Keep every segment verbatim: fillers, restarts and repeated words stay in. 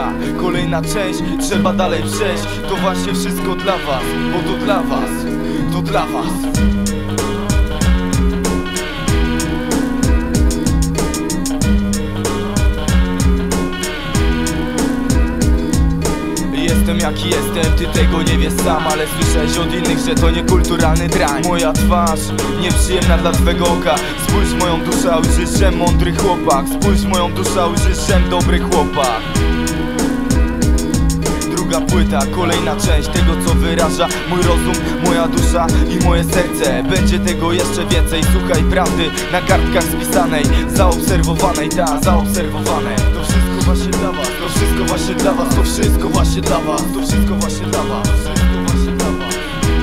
płyta, kolejna część, trzeba dalej przejść. To właśnie wszystko dla was, bo to dla was, to dla was. Jestem jaki jestem, ty tego nie wiesz sam, ale słyszałeś od innych, że to niekulturalny drań. Moja twarz, nieprzyjemna dla twego oka. Spójrz w moją duszę, a ujrzysz, że mądry chłopak. Spójrz w moją duszę, a ujrzysz, że dobry chłopak. Druga płyta, kolejna część tego, co wyraża mój rozum, moja dusza i moje serce. Będzie tego jeszcze więcej, słuchaj prawdy na kartkach spisanej, zaobserwowanej, ta, zaobserwowanej. To wszystko właśnie dla was, to wszystko właśnie dla was, to wszystko właśnie dla was, to wszystko właśnie dla was, to wszystko właśnie dla was.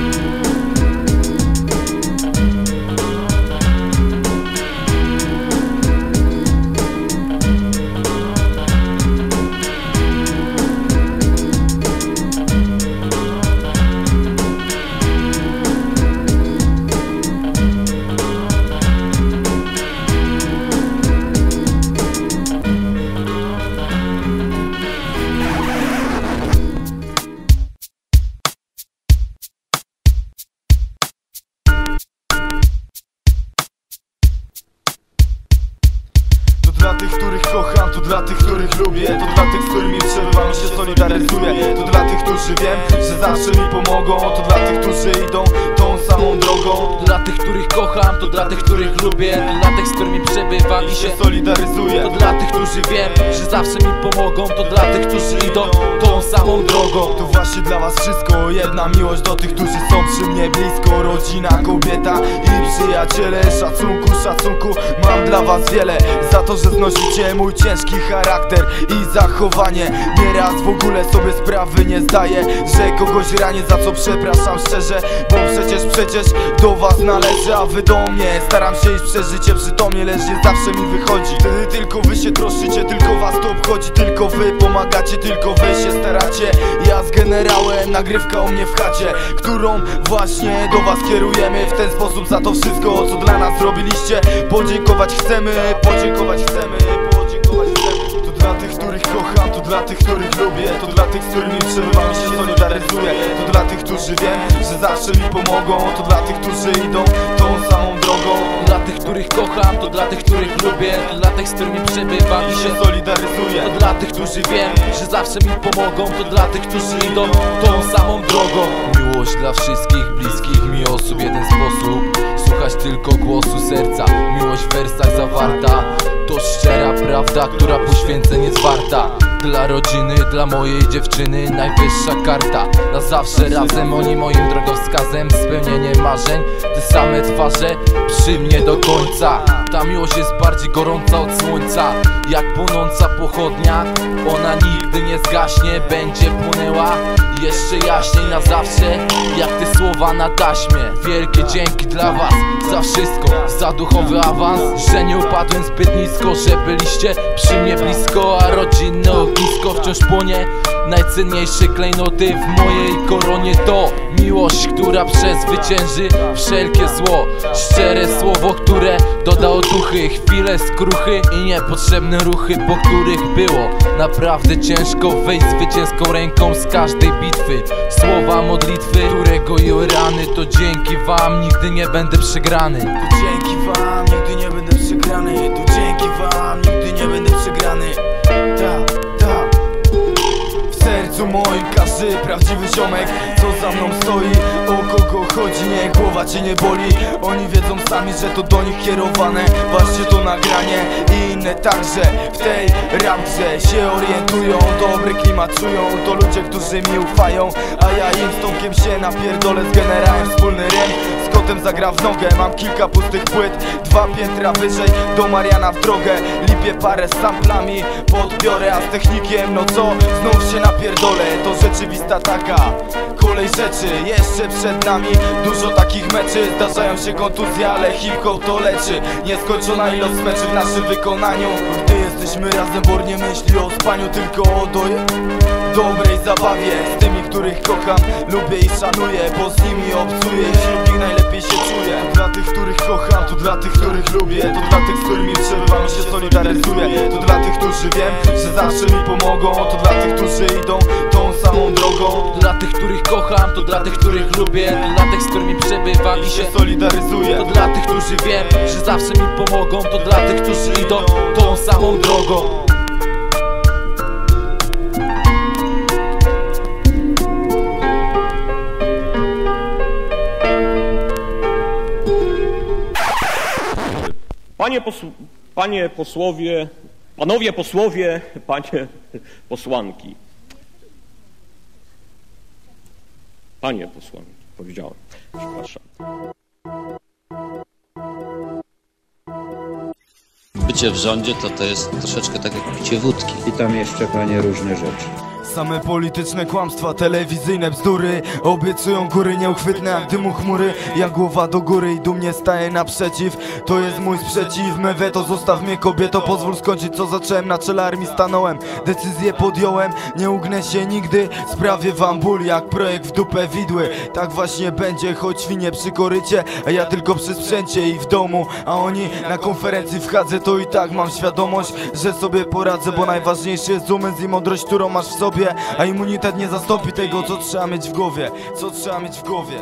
To dla tych, których kocham, to dla tych, których lubię. To dla tych, z którymi przebywam i się solidaryzuję. To dla tych, którzy wiem, że zawsze mi pomogą. To dla tych, którzy idą tą samą drogą. To dla tych, których kocham, to dla tych, których lubię. To dla tych, z którymi przebywam i się solidaryzuję. To dla tych, którzy wiem, że zawsze mi pomogą. To dla tych, którzy idą tą samą drogą. To właśnie dla was wszystko, jedna miłość do tych, którzy są przy mnie blisko. Rodzina, kobieta i przyjaciele. Szacunku, szacunku mam dla was wiele. Za to, że znosicie mój ciężki charakter i zachowanie. Nieraz w ogóle sobie sprawy nie zdaję, że kogoś ranię, za co przepraszam szczerze. Bo przecież, przecież do was należy, a wy do mnie. Staram się iść przez życie przytomnie, lecz nie zawsze mi wychodzi. Wtedy tylko wy się troszczycie, tylko was to obchodzi. Tylko wy pomagacie, tylko wy się staracie. Ja z generałem, nagrywka u mnie w chacie, którą właśnie do was kierujemy. W ten sposób za to wszystko, co dla nas zrobiliście, podziękować chcemy, podziękować chcemy, podziękować chcemy. To dla tych, których kocham, to dla tych, których lubię. To dla tych, z którymi przebywam i się solidaryzuję. To dla tych, którzy wiem, że zawsze mi pomogą. To dla tych, którzy idą tą samą drogą. To dla tych, których kocham, to dla tych, których lubię. To dla tych, z którymi przebywam i się solidaryzuję. To dla tych, którzy wiem, że zawsze mi pomogą. To dla tych, którzy idą tą samą drogą. Miłość dla wszystkich bliskich mi osób, jeden sposób: słuchać tylko głosu serca. Miłość w wersach zawarta to szczera prawda, która poświęceń jest warta. Dla rodziny, dla mojej dziewczyny najwyższa karta. Na zawsze razem, oni moim drogowskazem. Spełnienie marzeń, te same twarze przy mnie do końca. Ta miłość jest bardziej gorąca od słońca, jak płonąca pochodnia. Ona nigdy nie zgaśnie, będzie płonęła jeszcze jaśniej na zawsze, jak te słowa na taśmie. Wielkie dzięki dla was za wszystko, za duchowy awans, że nie upadłem zbyt nisko, że byliście przy mnie blisko, a rodzinne ognisko wciąż płonie. Najcenniejsze klejnoty w mojej koronie to miłość, która przezwycięży wszelkie zło. Szczere słowo, które doda otuchy, chwile skruchy i niepotrzebne ruchy, po których było naprawdę ciężko wyjść zwycięską ręką z każdej bitwy. Słowa modlitwy, które goiły rany, to dzięki wam nigdy nie będę przegrany. To dzięki wam nigdy nie będę przegrany. To dzięki wam nigdy nie będę przegrany. Ta, ta. W sercu moim każdy prawdziwy ziomek, co za mną stoi, o kogo chodzi, nie, głowa cię nie boli. Oni wiedzą sami, że to do nich kierowane. Właśnie to nagranie i inne także w tej rapce się orientują, dobry klimat czują. To ludzie, którzy mi ufają, a ja im z Tomkiem się napierdolę z generałem wspólny rym. Z kotem zagra w nogę, mam kilka pustych płyt, dwa piętra wyżej do Mariana w drogę. Lipię parę z samplami, podbiorę, a z technikiem, no co, znów się napierdolę. To rzeczywista taka kolej rzeczy, jeszcze przed nami dużo takich meczy. Zdarzają się kontuzje, ale hip-hop to leczy. Nieskończona ilość meczy w naszym wykonaniu. Gdy jesteśmy razem, Bor nie myśli o spaniu, tylko o doje dobrej zabawie. Z tymi, których kocham, lubię i szanuję, bo z nimi obcuję i wśród nich najlepiej się czuję. To dla tych, których kocham, to dla tych, których lubię. To dla tych, z którymi przebywam i się solidaryzuję. To dla tych, którzy wiem, że zawsze mi pomogą. To dla tych, którzy idą tą samą drogą. To dla tych, których kocham, to dla tych, których lubię, to dla tych, z którymi przebywam i się solidaryzuję. To dla tych, którzy wiem, że zawsze mi pomogą. To dla tych, którzy idą tą samą drogą. Panie, posł panie posłowie, panowie posłowie, panie posłanki. Panie posłanki, powiedziałem, przepraszam. Bycie w rządzie to to jest troszeczkę tak jak picie wódki. I tam jeszcze, panie, różne rzeczy. Same polityczne kłamstwa, telewizyjne bzdury. Obiecują góry nieuchwytne jak dymu chmury. Ja głowa do góry i dumnie staję naprzeciw. To jest mój sprzeciw, me weto, zostaw mnie kobieto. Pozwól skończyć co zacząłem, na czele armii stanąłem. Decyzję podjąłem, nie ugnę się nigdy. Sprawię wam ból jak projekt w dupę widły. Tak właśnie będzie, choć świnie przy korycie, a ja tylko przy sprzęcie i w domu. A oni na konferencji w Hadze, to i tak mam świadomość, że sobie poradzę. Bo najważniejszy jest umysł i mądrość, którą masz w sobie. A immunitet nie zastąpi tego, co trzeba mieć w głowie. Co trzeba mieć w głowie.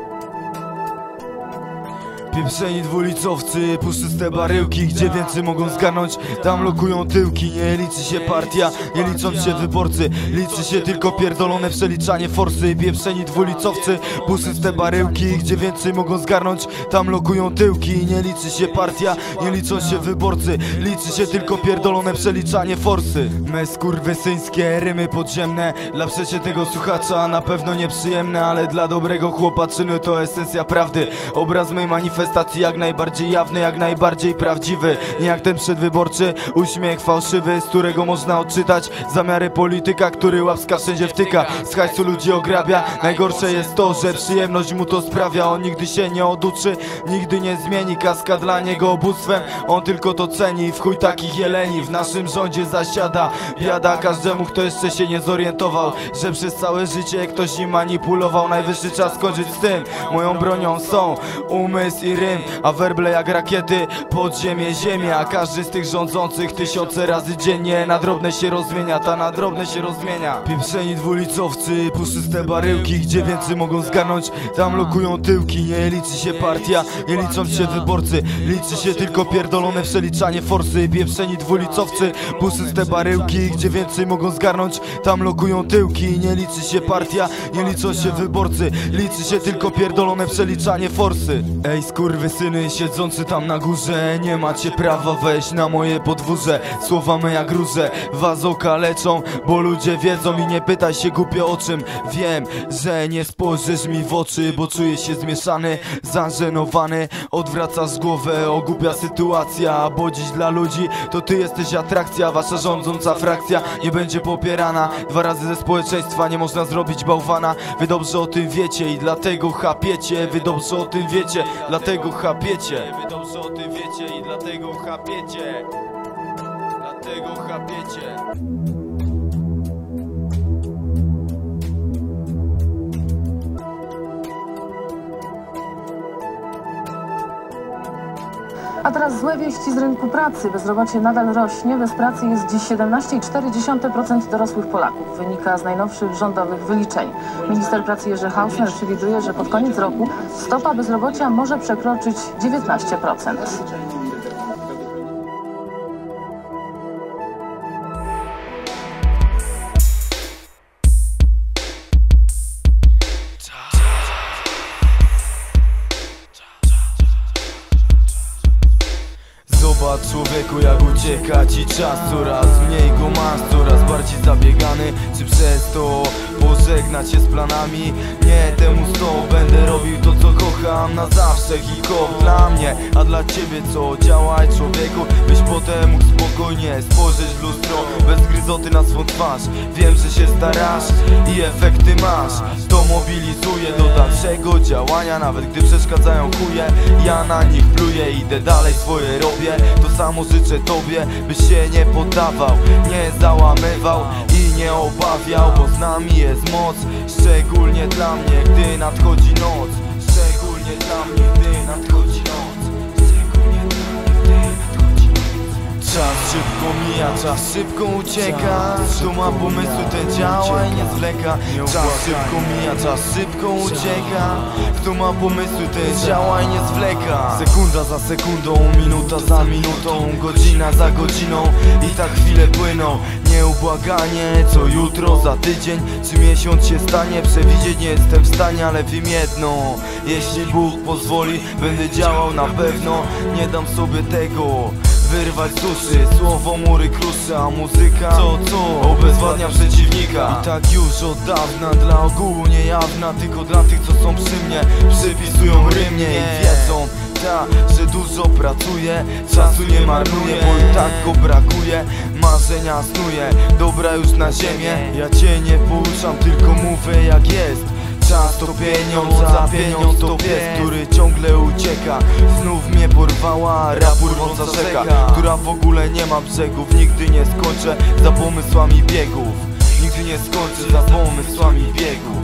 Pieprzeni dwulicowcy, puszyste baryłki, gdzie więcej mogą zgarnąć, tam lokują tyłki. Nie liczy się partia, nie liczą się wyborcy, liczy się tylko pierdolone przeliczanie forsy. Pieprzeni dwulicowcy, puszyste baryłki, gdzie więcej mogą zgarnąć, tam lokują tyłki. Nie liczy się partia, nie liczą się wyborcy, liczy się tylko pierdolone przeliczanie forsy. Me skurwysyńskie rymy podziemne, dla przeciętnego słuchacza na pewno nieprzyjemne, ale dla dobrego chłopa czyny to esencja prawdy. Obraz mej manifestacji jak najbardziej jawny, jak najbardziej prawdziwy. Nie jak ten przedwyborczy uśmiech fałszywy, z którego można odczytać zamiary polityka, który łapska wszędzie wtyka, z hajsu ludzi ograbia. Najgorsze jest to, że przyjemność mu to sprawia. On nigdy się nie oduczy, nigdy nie zmieni. Kaska dla niego ubóstwem, on tylko to ceni. W chuj takich jeleni w naszym rządzie zasiada. Biada każdemu, kto jeszcze się nie zorientował, że przez całe życie ktoś nim manipulował. Najwyższy czas skończyć z tym. Moją bronią są umysł i rym, a werble jak rakiety, podziemie, ziemia. A każdy z tych rządzących tysiące razy dziennie na drobne się rozmienia, ta na drobne się rozmienia. Pieprzeni dwulicowcy, puszyste baryłki, gdzie więcej mogą zgarnąć, tam lokują tyłki. Nie liczy się partia, nie liczą się wyborcy, liczy się tylko pierdolone przeliczanie forsy. Pieprzeni dwulicowcy, puszyste baryłki, gdzie więcej mogą zgarnąć, tam lokują tyłki. Nie liczy się partia, nie liczą się wyborcy, liczy się tylko pierdolone przeliczanie forsy. Ej, skurwysyny siedzący tam na górze, nie macie prawa wejść na moje podwórze. Słowa me jak róże was okaleczą, bo ludzie wiedzą i nie pytaj się głupio o czym. Wiem, że nie spojrzysz mi w oczy, bo czuję się zmieszany, zażenowany. Odwracasz głowę, ogłupia sytuacja, bo dziś dla ludzi to ty jesteś atrakcja. Wasza rządząca frakcja nie będzie popierana dwa razy ze społeczeństwa, nie można zrobić bałwana. Wy dobrze o tym wiecie i dlatego chapiecie. Wy dobrze o tym wiecie, dlatego chapiecie. Wy dobrze o tym wiecie i dlatego chapiecie. Dlatego chapiecie. A teraz złe wieści z rynku pracy. Bezrobocie nadal rośnie. Bez pracy jest dziś siedemnaście przecinek cztery procent dorosłych Polaków. Wynika z najnowszych rządowych wyliczeń. Minister pracy Jerzy Hausner przewiduje, że pod koniec roku stopa bezrobocia może przekroczyć dziewiętnaście procent. Zobacz człowieku, jak ucieka ci czas. Coraz mniej go masz, coraz bardziej zabiegany. Czy przez to pożegnać się z planami? Nie, temu sto będę robił to co kocham. Na zawsze hip-hop dla mnie, a dla ciebie co? Działaj człowieku, byś potem mógł spokojnie spojrzeć w lustro bez gryzoty na swą twarz. Wiem, że się starasz i efekty masz. To mobilizuje do dalszego działania, nawet gdy przeszkadzają chuje. Ja na nich pluję, idę dalej, swoje robię. To samo życzę tobie, byś się nie poddawał, nie załamywał i nie obawiał, bo z nami jest moc, szczególnie dla mnie, gdy nadchodzi noc. Szczególnie dla mnie, gdy nadchodzi noc. Szczególnie dla mnie, gdy nadchodzi noc. Czas szybko mija, czas szybko ucieka. Kto ma pomysły, ten działa i nie zwleka. Czas szybko mija, czas szybko ucieka. Kto ma pomysły, ten działa i nie zwleka. Sekunda za sekundą, minuta za minutą, godzina za godziną i tak chwile płyną. Nieubłaganie, co jutro, za tydzień czy miesiąc się stanie, przewidzieć nie jestem w stanie, ale wiem jedno: jeśli Bóg pozwoli, będę działał na pewno. Nie dam sobie tego wyrwać z duszy. Słowo mury kruszy, a muzyka co, co? Obezwładnia przeciwnika. I tak już od dawna, dla ogółu niejawna, tylko dla tych, co są przy mnie, przypisują rymnie i wiedzą, ta, że dużo pracuję, czasu nie marnuję, bo i tak go brakuje. Marzenia snuję, dobra już na ziemię. Ja cię nie pouczam, tylko mówię jak jest. Czas to pieniądz, a pieniądz to pies, który ciągle ucieka. Znów mnie porwała rapur wąca rzeka, która w ogóle nie ma brzegów. Nigdy nie skończę za pomysłami biegów. Nigdy nie skończę za pomysłami biegów.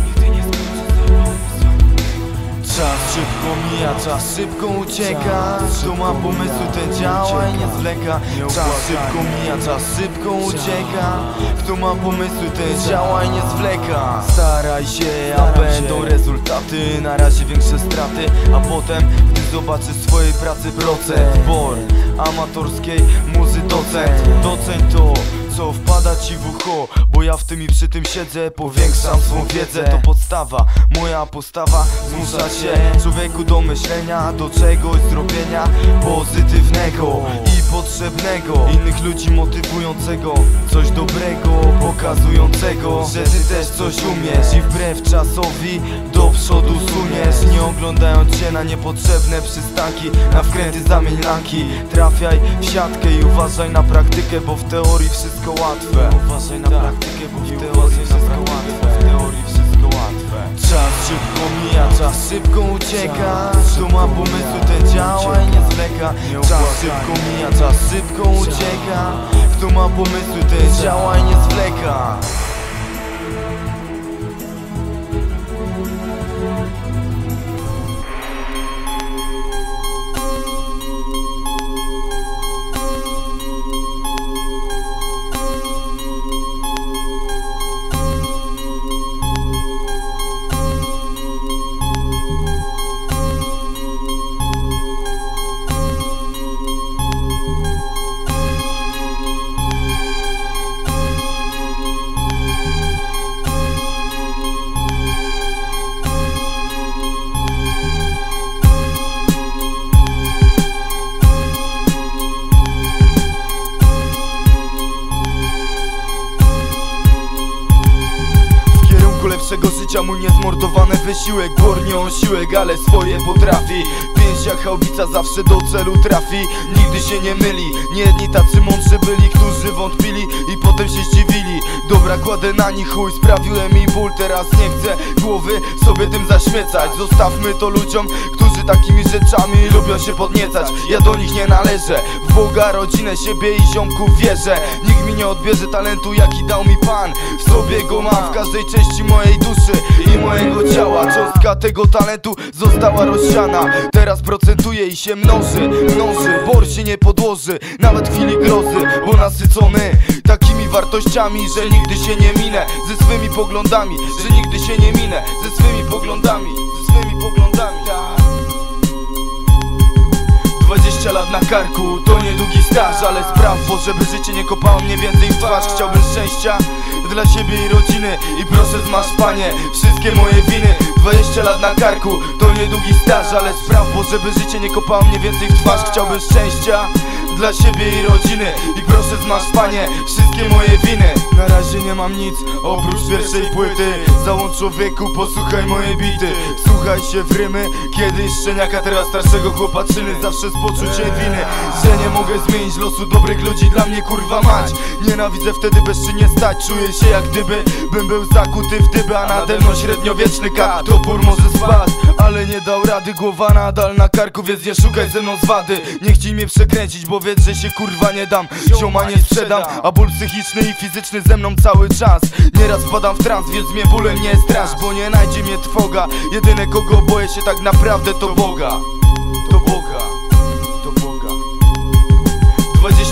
Czas szybko mija, czas szybko ucieka. Kto ma pomysły, ten działa i nie zwleka. Czas szybko mija, czas szybko ucieka. Kto ma pomysły, ten działa i nie zwleka. Staraj się, a będą rezultaty. Na razie większe straty, a potem, gdy zobaczysz swojej pracy procent. Bor amatorskiej muzy docent. Doceń to, co wpada ci w ucho, bo ja w tym i przy tym siedzę. Powiększam swą wiedzę, to podstawa. Moja postawa zmusza się człowieku do myślenia, do czegoś zrobienia pozytywnego i potrzebnego. Innych ludzi motywującego, coś dobrego pokazującego, że ty też coś umiesz i wbrew czasowi do przodu suniesz. Nie oglądając się na niepotrzebne przystanki, na wkręty zamień lanki. Trafiaj w siatkę i uważaj na praktykę, bo w teorii wszystko łatwe. Uważaj na praktykę, bo w teorii wszystko łatwe. W teorii wszystko łatwe. Czas szybko mija, czas szybko ucieka. Kto ma pomysły, ten działa i nie zwleka. Czas szybko mija, czas szybko ucieka. Kto ma pomysły, ten działa i nie zwleka. Lepszego życia mój niezmordowany wysiłek. Bornie on siłek, ale swoje potrafi. Pięść jak haubica zawsze do celu trafi. Nigdy się nie myli. Nie jedni tacy mądrzy byli, którzy wątpili i potem się zdziwili. Dobra, kładę na nich chuj, sprawiłem mi ból. Teraz nie chcę głowy sobie tym zaśmiecać. Zostawmy to ludziom, którzy takimi rzeczami lubią się podniecać. Ja do nich nie należę. W Boga, rodzinę, siebie i ziomków wierzę. Nikt mi nie odbierze talentu, jaki dał mi Pan. W sobie go mam, w każdej części mojej duszy i mojego ciała. Cząstka tego talentu została rozsiana. Teraz procentuje i się mnoży, mnoży. Bor się nie podłoży, nawet w chwili grozy, bo nasycony takimi wartościami, że nigdy się nie minę ze swymi poglądami, że nigdy się nie minę ze swymi poglądami, ze swymi poglądami. Dwadzieścia lat na karku to niedługi staż, ale spraw, bo żeby życie nie kopało mnie więcej w twarz. Chciałbym szczęścia dla siebie i rodziny i proszę zmasz Panie wszystkie moje winy. Dwadzieścia lat na karku to niedługi staż, ale spraw, bo żeby życie nie kopało mnie więcej w twarz. Chciałbym szczęścia dla siebie i rodziny i proszę zmasz Panie wszystkie moje winy. Na razie nie mam nic oprócz pierwszej płyty. Załącz człowieku, posłuchaj moje bity. Słuchaj się w rymy, kiedyś szczeniaka, teraz starszego chłopaczyny. Zawsze z poczuciem winy, że nie mogę zmienić losu dobrych ludzi, dla mnie kurwa mać. Nienawidzę wtedy bezczynnie stać, czuję się jak gdyby bym był zakuty w dyby, a nade mną średniowieczny kat. Topór może spadł, ale nie dał rady. Głowa nadal na karku, więc nie szukaj ze mną zwady. Nie chciej mnie przekręcić, bo wiedz, że się kurwa nie dam. Zioma nie sprzedam, a ból psychiczny i fizyczny ze mną cały czas. Nieraz wpadam w trans, więc mnie bólem nie strasz, bo nie najdzie mnie trwoga. Jedyne kogo boję się tak naprawdę to Boga. To Boga, to Boga.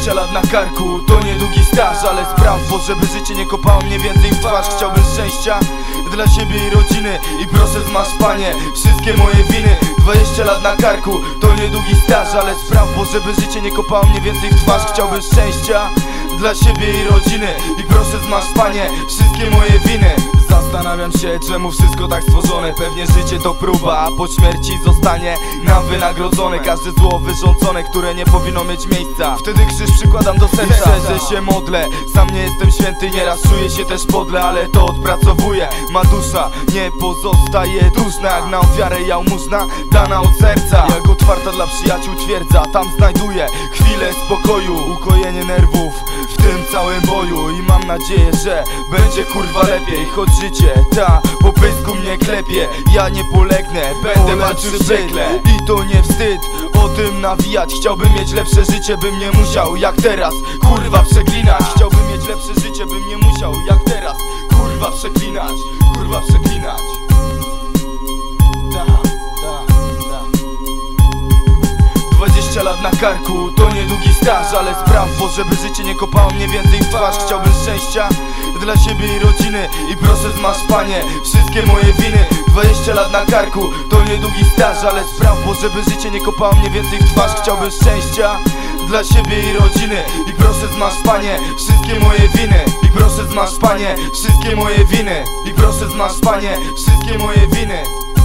dwadzieścia lat na karku to niedługi staż, ale spraw, bo żeby życie nie kopało mnie więcej w twarz. Chciałbym szczęścia dla siebie i rodziny i proszę zmasz, Panie, wszystkie moje winy. Dwadzieścia lat na karku to niedługi staż, ale spraw, bo żeby życie nie kopało mnie więcej w twarz. Chciałbym szczęścia dla siebie i rodziny i proszę zmasz, Panie, wszystkie moje winy. Zastanawiam się, czemu wszystko tak stworzone. Pewnie życie to próba, a po śmierci zostanie nam wynagrodzone każde zło wyrządzone, które nie powinno mieć miejsca. Wtedy krzyż przykładam do serca, że się modlę. Sam nie jestem święty, nieraz czuję się też podle, ale to odpracowuję. Ma dusza nie pozostaje dłużna, jak na ofiarę jałmużna dana od serca. Jak otwarta dla przyjaciół twierdza, tam znajduję chwilę spokoju, ukojenie nerwów w tym całym boju. I mam nadzieję, że będzie kurwa lepiej, choć życie ta po pysku mnie klepie. Ja nie polegnę, będę walczył wściekle i to nie wstyd o tym nawijać. Chciałbym mieć lepsze życie, bym nie musiał jak teraz kurwa przeklinać. Chciałbym mieć lepsze życie, bym nie musiał jak teraz kurwa przeklinać, kurwa przeklinać. Ta, ta, ta. dwadzieścia lat na karku to niedługi staż, ale spraw, bo żeby życie nie kopało mnie więcej w twarz. Chciałbym szczęścia dla siebie i rodziny i proszę zmasz, Panie, wszystkie moje winy. Dwadzieścia lat na karku to niedługi staż, ale spraw, bo żeby życie nie kopało mnie więcej w twarz. Chciałbym szczęścia dla siebie i rodziny i proszę zmasz, Panie, wszystkie moje winy. I proszę zmasz, Panie, wszystkie moje winy. I proszę zmasz, Panie, wszystkie moje winy.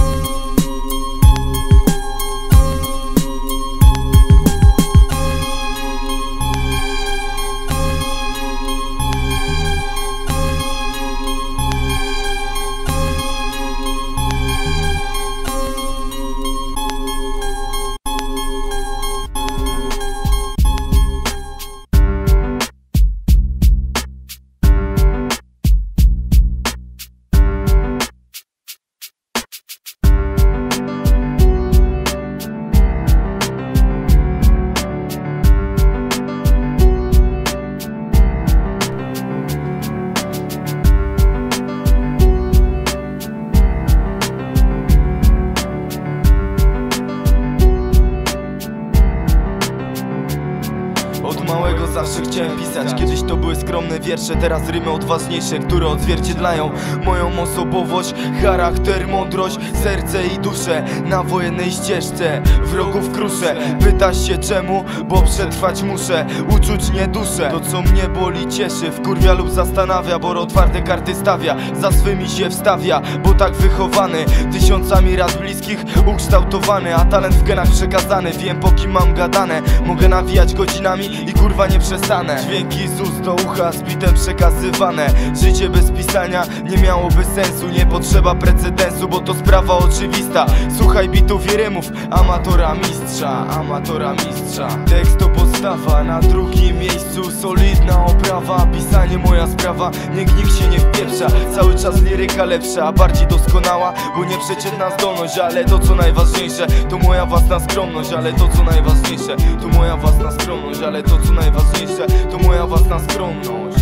Od małego zawsze chciałem pisać. Kiedyś to były skromne wiersze, teraz rymy odważniejsze, które odzwierciedlają moją osobowość, charakter, mądrość, serce i duszę. Na wojennej ścieżce wrogów kruszę. Pytasz się czemu? Bo przetrwać muszę. Uczuć nie duszę. To co mnie boli cieszy, wkurwia lub zastanawia, bo otwarte karty stawia, za swymi się wstawia, bo tak wychowany, tysiącami raz bliskich ukształtowany, a talent w genach przekazany. Wiem po kim mam gadane, mogę nawijać godzinami i kurwa nie przestanę. Dźwięki z ust do ucha z bitem przekazywane. Życie bez pisania nie miałoby sensu. Nie potrzeba precedensu, bo to sprawa oczywista. Słuchaj bitów i rymów amatora mistrza, amatora mistrza. Tekst to podstawa, na drugim miejscu solidna oprawa. Pisanie moja sprawa, niech nikt się nie wpieprza. Cały czas liryka lepsza, bardziej doskonała, bo nieprzeciętna zdolność. Ale to co najważniejsze, to moja własna skromność. Ale to co najważniejsze, to moja własna skromność. Ale to co najważniejsze, to moja własna skromność.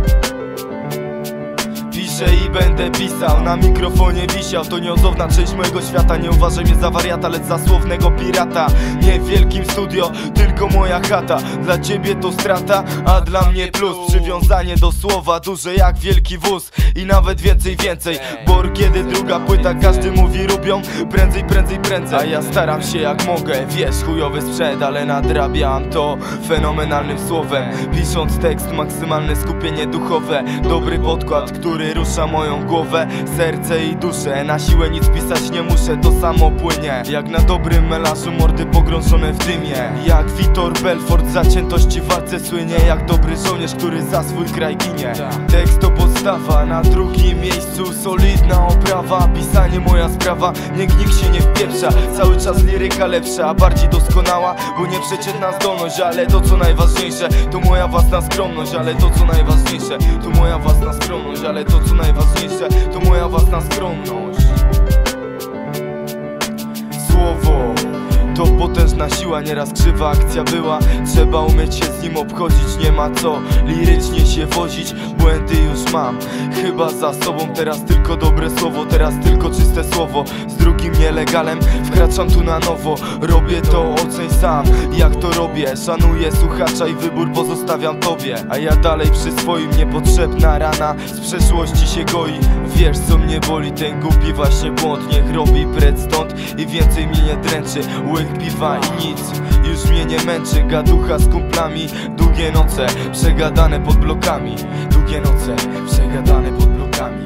Piszę i będę pisał, na mikrofonie wisiał. To nieodzowna część mojego świata. Nie uważaj mnie za wariata, lecz za słownego pirata. Nie w wielkim studio, tylko moja chata. Dla ciebie to strata, a dla mnie plus. Przywiązanie do słowa duże jak wielki wóz. I nawet więcej, więcej. Bo kiedy druga płyta, każdy mówi lubią prędzej, prędzej, prędzej. A ja staram się jak mogę, wiesz, chujowy sprzęt, ale nadrabiam to fenomenalnym słowem. Pisząc tekst, maksymalne skupienie duchowe. Dobry podkład, który rusza moją głowę, serce i duszę. Na siłę nic pisać nie muszę, to samo płynie. Jak na dobrym melanżu, mordy pogrążone w dymie. Jak Vitor Belfort, zaciętości w walce słynie. Jak dobry żołnierz, który za swój kraj ginie. Tekst to podstawa, na drugim miejscu solidna oprawa. Pisanie moja sprawa, niech nikt się nie wpieprza. Cały czas liryka lepsza, bardziej doskonała, bo nieprzeciętna zdolność. Ale to co najważniejsze, to moja własna skromność. Ale to co najważniejsze, to moja własna skromność. Ale to co najważniejsze, to moja własna skromność. Słowo to To potężna siła, nieraz krzywa akcja była. Trzeba umieć się z nim obchodzić, nie ma co lirycznie się wozić. Błędy już mam, chyba za sobą. Teraz tylko dobre słowo, teraz tylko czyste słowo. Z drugim nielegalem wkraczam tu na nowo. Robię to, oceń sam, jak to robię. Szanuję słuchacza i wybór pozostawiam tobie. A ja dalej przy swoim, niepotrzebna rana z przeszłości się goi. Wiesz co mnie boli, ten głupi właśnie błąd. Niech robi precz stąd i więcej mnie nie dręczy. Łyk piwa i nic już mnie nie męczy. Gaducha z kumplami, długie noce przegadane pod blokami. Długie noce przegadane pod blokami.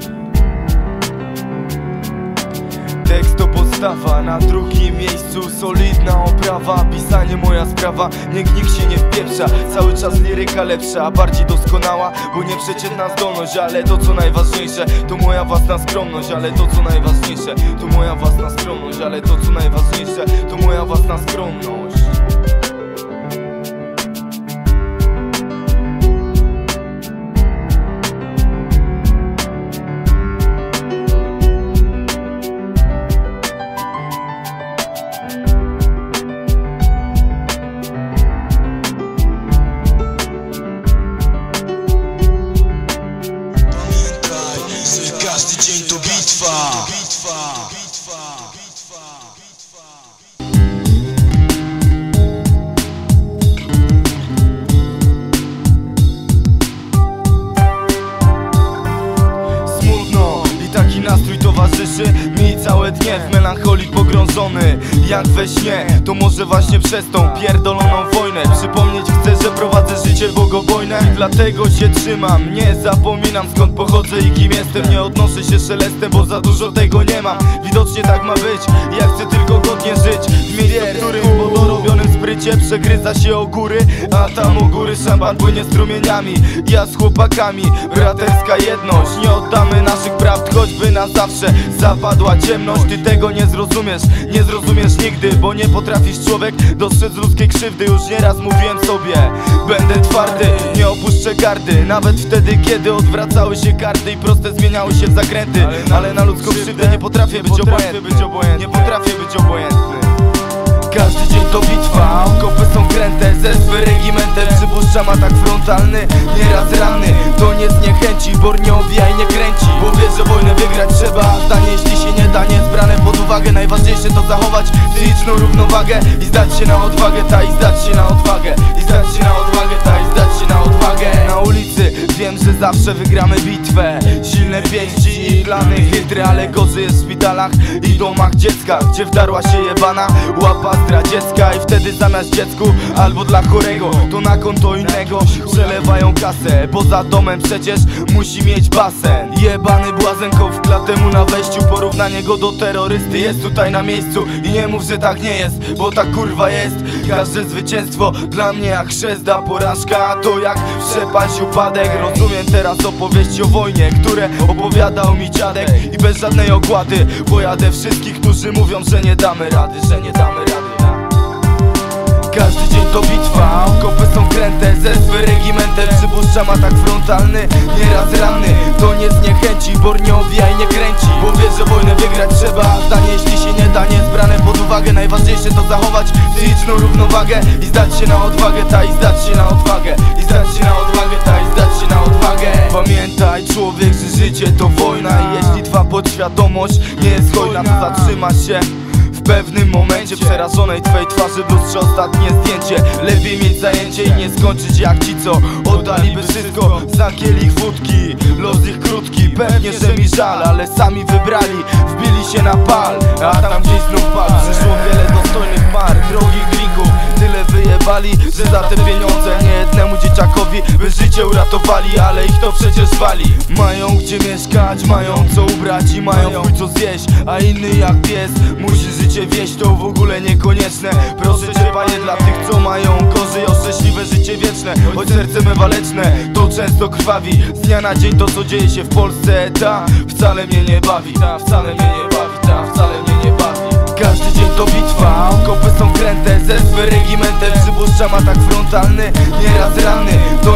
Tekst to podstawa, na drugim miejscu solidna oprawa. Pisanie moja sprawa, niech nikt się nie wpieprza. Cały czas liryka lepsza, a bardziej doskonała, bo nieprzeciętna zdolność. Ale to co najważniejsze, to moja własna skromność. Ale to co najważniejsze, to moja własna skromność. Ale to co najważniejsze, to moja własna skromność. Każdy dzień to bitwa. Smutno i taki nastrój towarzyszy mi całe dnie, w melancholii pogrążony jak we śnie. To może właśnie przez tą pierdoloną wojnę przypomnieć chcę, że prowadzę życie bogobojne. I dlatego się trzymam, nie zapominam skąd pochodzę i kim jestem. Nie odnoszę się szelestem, bo za dużo tego nie mam. Widocznie tak ma być, ja chcę tylko godnie żyć w miejscu, w którym po dorobionym sprycie przegryza się o góry, a tam u góry szampan płynie strumieniami. Ja z chłopakami, braterska jedność. Nie oddamy naszych prawd, choćby na zawsze zapadła ciemność. Ty tego nie zrozumiesz, nie zrozumiesz nigdy, bo nie potrafisz człowiek dostrzec ludzkiej krzywdy. Już nieraz mówiłem sobie, będę twardy, nie opuszczę gardy. Nawet wtedy, kiedy odwracały się karty i proste zmieniały się w zakręty. Ale na ludzką krzywdę nie potrafię być obojętny. Nie potrafię być obojętny. Każdy dzień to bitwa, okopy są kręte, zespół regimentem przypuszczam atak frontalny. Nieraz ranny, to nie zniechęci, bor nie obija i nie kręci. Bo wiesz, że wojnę wygrać trzeba, zdanie jeśli się nie da, nie zbrane pod uwagę. Najważniejsze to zachować psychiczną równowagę i zdać się na odwagę, ta i zdać się na odwagę. I zdać się na odwagę, ta i zdać się na odwagę. Na ulicy wiem, że zawsze wygramy bitwę. Silne pięści i plany chytry, ale gorzej jest w szpitalach i domach dziecka, gdzie wdarła się jebana łapa zdradziecka. I wtedy zamiast dziecku albo dla chorego, to na konto innego przelewają kasę. Poza domem przecież musi mieć basen. Jebany błazenko w klatę mu na wejściu. Porównanie go do terrorysty jest tutaj na miejscu. I nie mów, że tak nie jest, bo tak kurwa jest. Każde zwycięstwo dla mnie jak chrzest, a porażka to jak przepaść upadek. Rozumiem teraz opowieści o wojnie, które opowiadał mi dziadek. I bez żadnej ogłady pojadę wszystkich, którzy mówią, że nie damy rady, że nie damy rady. Każdy dzień to bitwa, okopy są kręte, zespół regimentem przypuszczam atak frontalny. Nieraz ranny, to nie zniechęci, bor nie obija i nie kręci. Bo wiesz, że wojnę wygrać trzeba, zdanie jeśli się nie da, nie zbrane pod uwagę. Najważniejsze to zachować psychiczną równowagę i zdać się na odwagę, ta i zdać się na odwagę. I zdać się na odwagę, ta i zdać się na odwagę. Pamiętaj człowiek, że życie to wojna i jeśli twa podświadomość nie jest hojna, to zatrzymasz się w pewnym momencie przerażonej twej twarzy w lustrze ostatnie zdjęcie. Lepiej mieć zajęcie i nie skończyć jak ci, co oddaliby wszystko za kielich wódki. Los ich krótki, pewnie, że mi żal, ale sami wybrali, wbili się na pal. A tam gdzieś znów pal, przyszło wiele dostojnych par, drogich drinków. Tyle wyjebali, że za te pieniądze niejednemu dzieciakowi by życie uratowali, ale ich to przecież wali. Mają gdzie mieszkać, mają co ubrać i mają chuj co zjeść, a inny jak pies musi życie wieść, to w ogóle niekonieczne. Proszę cię panie, dla tych co mają gorzej o szczęśliwe życie wieczne. Choć serce me waleczne to często krwawi, z dnia na dzień to co dzieje się w Polsce, ta wcale mnie nie bawi, ta wcale mnie nie bawi, ta wcale mnie nie bawi. Każdy dzień to bitwa, okopy są kręte, zespół regimentem przypuszczam atak frontalny. Nieraz ranny, to nie zniechęci,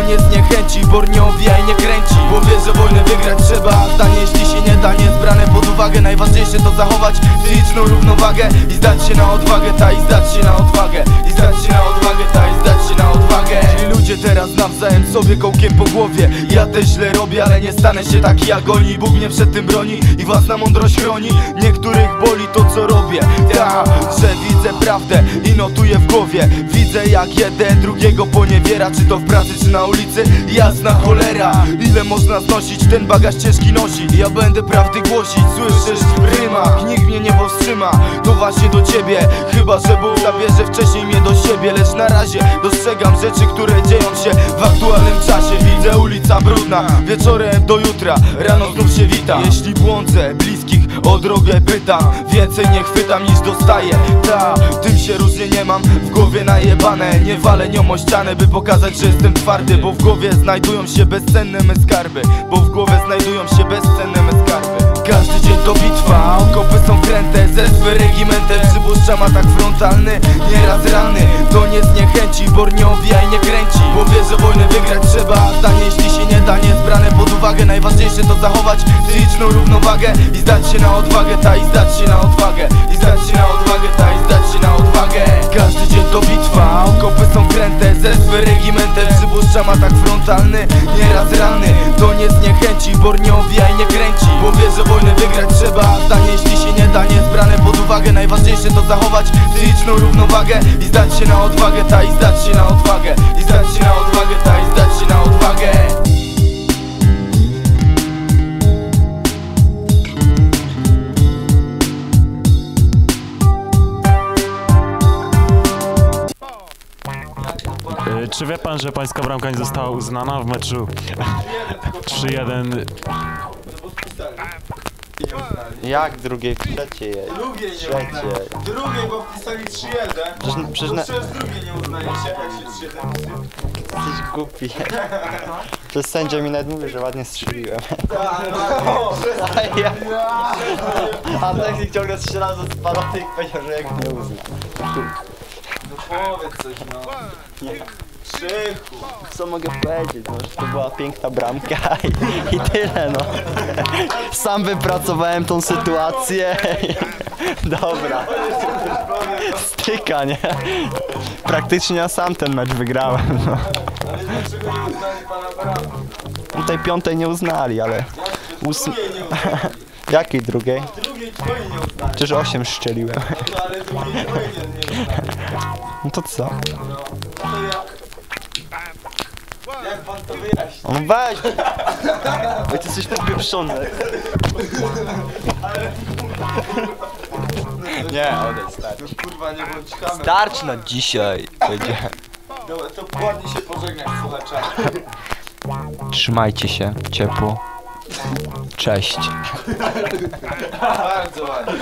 zniechęci, bor nie owija i nie kręci. Bo wie, że wojnę wygrać trzeba, zdanie jeśli się nie da, nie zbrane pod uwagę. Najważniejsze to zachować psychiczną równowagę i zdać się na odwagę, ta i zdać się na odwagę. I zdać się na odwagę, ta i zdać się na odwagę. Ci ludzie teraz nawzajem sobie kołkiem po głowie. Ja też źle robię, ale nie stanę się taki jak oni. Bóg mnie przed tym broni i własna mądrość chroni. Niektórych boli to co robię, ta, że widzę prawdę i notuję w głowie. Widzę jak jeden drugiego poniewiera, czy to w pracy, czy na ulicy. Jasna cholera, ile można znosić, ten bagaż ciężki nosi. Ja będę prawdy głosić, słyszysz w rymach, nikt mnie nie powstrzyma. To właśnie do ciebie, chyba że Bóg zabierze wcześniej mnie do siebie. Lecz na razie dostrzegam rzeczy, które dzieją się w aktualnym czasie. Widzę ulica brudna, wieczorem do jutra, rano znów się witam. Jeśli błądzę, bliskich o drogę pytam, więcej nie chwytam niż dostaję. Ta, tym się różnie nie mam, w głowie najebane. Nie walę nią o ścianę, by pokazać, że jestem twardy. Bo w głowie znajdują się bezcenne me skarby. Bo w głowie znajdują się bezcenne me skarby. Każdy dzień to bitwa, okopy są kręte, zespy regimentem przypuszczam atak frontalny, nieraz ranny. To nie zniechęci, bor nie owija i nie kręci. Bo wie, że wojnę wygrać trzeba, zdanie jeśli się nie da, nie zbrane pod uwagę. Najważniejsze to zachować psychiczną równowagę i zdać się na odwagę, ta i zdać się na odwagę. I zdać się na odwagę, ta i zdać się na odwagę. Każdy dzień to bitwa, okopy są kręte, zespy regimentem przypuszczam atak frontalny, nieraz ranny. To nie zniechęci, bor nie owija i nie kręci. Bo wie, że wojnę wygrać trzeba, zdanie jeśli się nie da, nie zbrane pod uwagę. Najważniejsze to zachować psychiczną równowagę i zdać się na odwagę, ta i zdać się na odwagę. I zdać się na odwagę, ta i zdać się na odwagę. Czy wie pan, że pańska bramka nie została uznana w meczu trzy jeden? Jak drugiej? Trzeciej. Drugiej nie Trzeciej. uznali. Drugiej, bo wpisali trzy jeden. Przecież, przecież, na... Przecież drugiej nie uznajecie, jak się trzy jeden. Jesteś głupi. Przez sędzia mi nawet mówi, że ładnie strzeliłem. A ja... A technik ciągle strzela ze spaloty i powiedział, że jak nie uzna. No powiedz coś, no. Krzychu. Co mogę powiedzieć? No, że to była piękna bramka i, i tyle, no. Sam wypracowałem tą sytuację. Dobra. Styka, nie? Praktycznie ja sam ten mecz wygrałem, no. Ale dlaczego nie uznali pana bramki? Tutaj piątej nie uznali, ale... Ósm... Jakiej drugiej? Drugiej twojej nie uznali. Przecież osiem strzeliłem. No ale drugiej twojej nie, nie uznali. No to co? No, to jak? Jak pan to wyjaśni? On weź! Oj, ty jesteś popieprzony. Nie, odejdź, starczy. No kurwa, nie bądź kamer. Starczy na dzisiaj. Będzie. Dobra, to ładnie się pożegnać z słuchaczami. Trzymajcie się, ciepło. Cześć. Bardzo ładnie.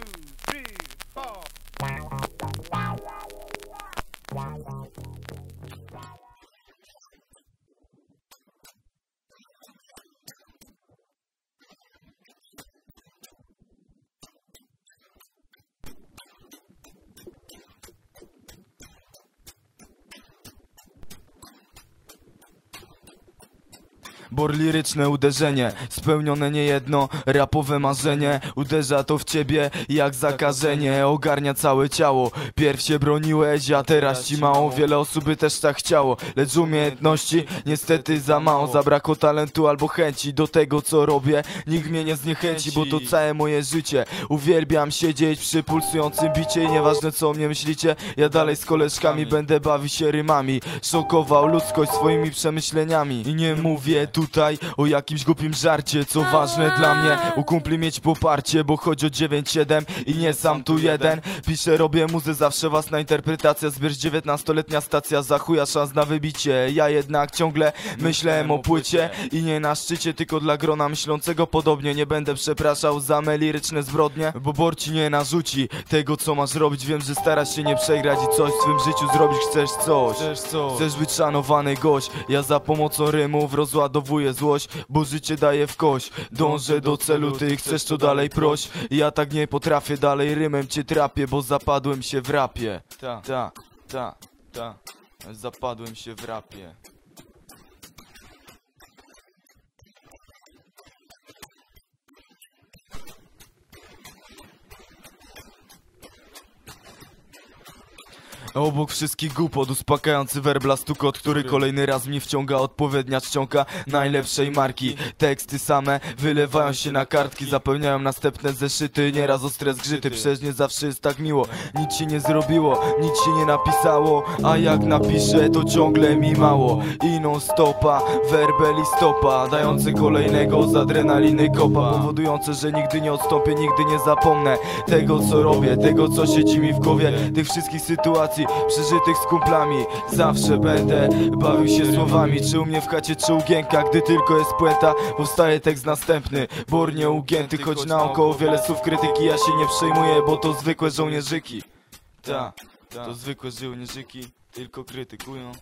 Bor liryczne uderzenie, spełnione niejedno rapowe marzenie. Uderza to w ciebie jak zakażenie, ogarnia całe ciało. Pierw się broniłeś, a teraz ci mało. Wiele osób by też tak chciało, lecz umiejętności niestety za mało. Zabrakło talentu albo chęci do tego co robię. Nikt mnie nie zniechęci, bo to całe moje życie. Uwielbiam siedzieć przy pulsującym bicie i nieważne co o mnie myślicie, ja dalej z koleżkami będę bawić się rymami. Szokował ludzkość swoimi przemyśleniami. I nie mówię tu tutaj o jakimś głupim żarcie, co ważne dla mnie, u kumpli mieć poparcie, bo chodzi o dziewięć siedem i nie sam tu jeden. Piszę, robię muzę, zawsze własna interpretacja, zbierz dziewiętnastoletnia stacja, za chuja szans na wybicie. Ja jednak ciągle myślałem o płycie i nie na szczycie, tylko dla grona myślącego podobnie. Nie będę przepraszał za me liryczne zbrodnie, bo Bor ci nie narzuci tego co masz robić. Wiem, że starasz się nie przegrać i coś w swym życiu zrobić, chcesz coś, chcesz być szanowany gość. Ja za pomocą rymów rozładowuję złość, bo życie daje w kość. Dążę do celu, ty chcesz to dalej proś. Ja tak nie potrafię, dalej rymem cię trapię, bo zapadłem się w rapie. Ta, ta, ta, ta, zapadłem się w rapie. Obok wszystkich głupot uspokajający werbla stukot, który kolejny raz mnie wciąga. Odpowiednia czcionka najlepszej marki. Teksty same wylewają się na kartki, zapełniają następne zeszyty. Nieraz ostre zgrzyty, przecież nie zawsze jest tak miło. Nic się nie zrobiło, nic się nie napisało, a jak napiszę to ciągle mi mało. I non stopa, werbel i stopa, dający kolejnego z adrenaliny kopa, powodujące, że nigdy nie odstąpię, nigdy nie zapomnę tego co robię, tego co siedzi mi w głowie, tych wszystkich sytuacji przeżytych z kumplami. Zawsze będę bawił się słowami, czy u mnie w chacie, czy u Gienka. Gdy tylko jest puenta, powstaje tekst następny, bornie ugięty, choć naokoło wiele słów krytyki. Ja się nie przejmuję, bo to zwykłe żołnierzyki. Ta, to zwykłe żołnierzyki, tylko krytykują.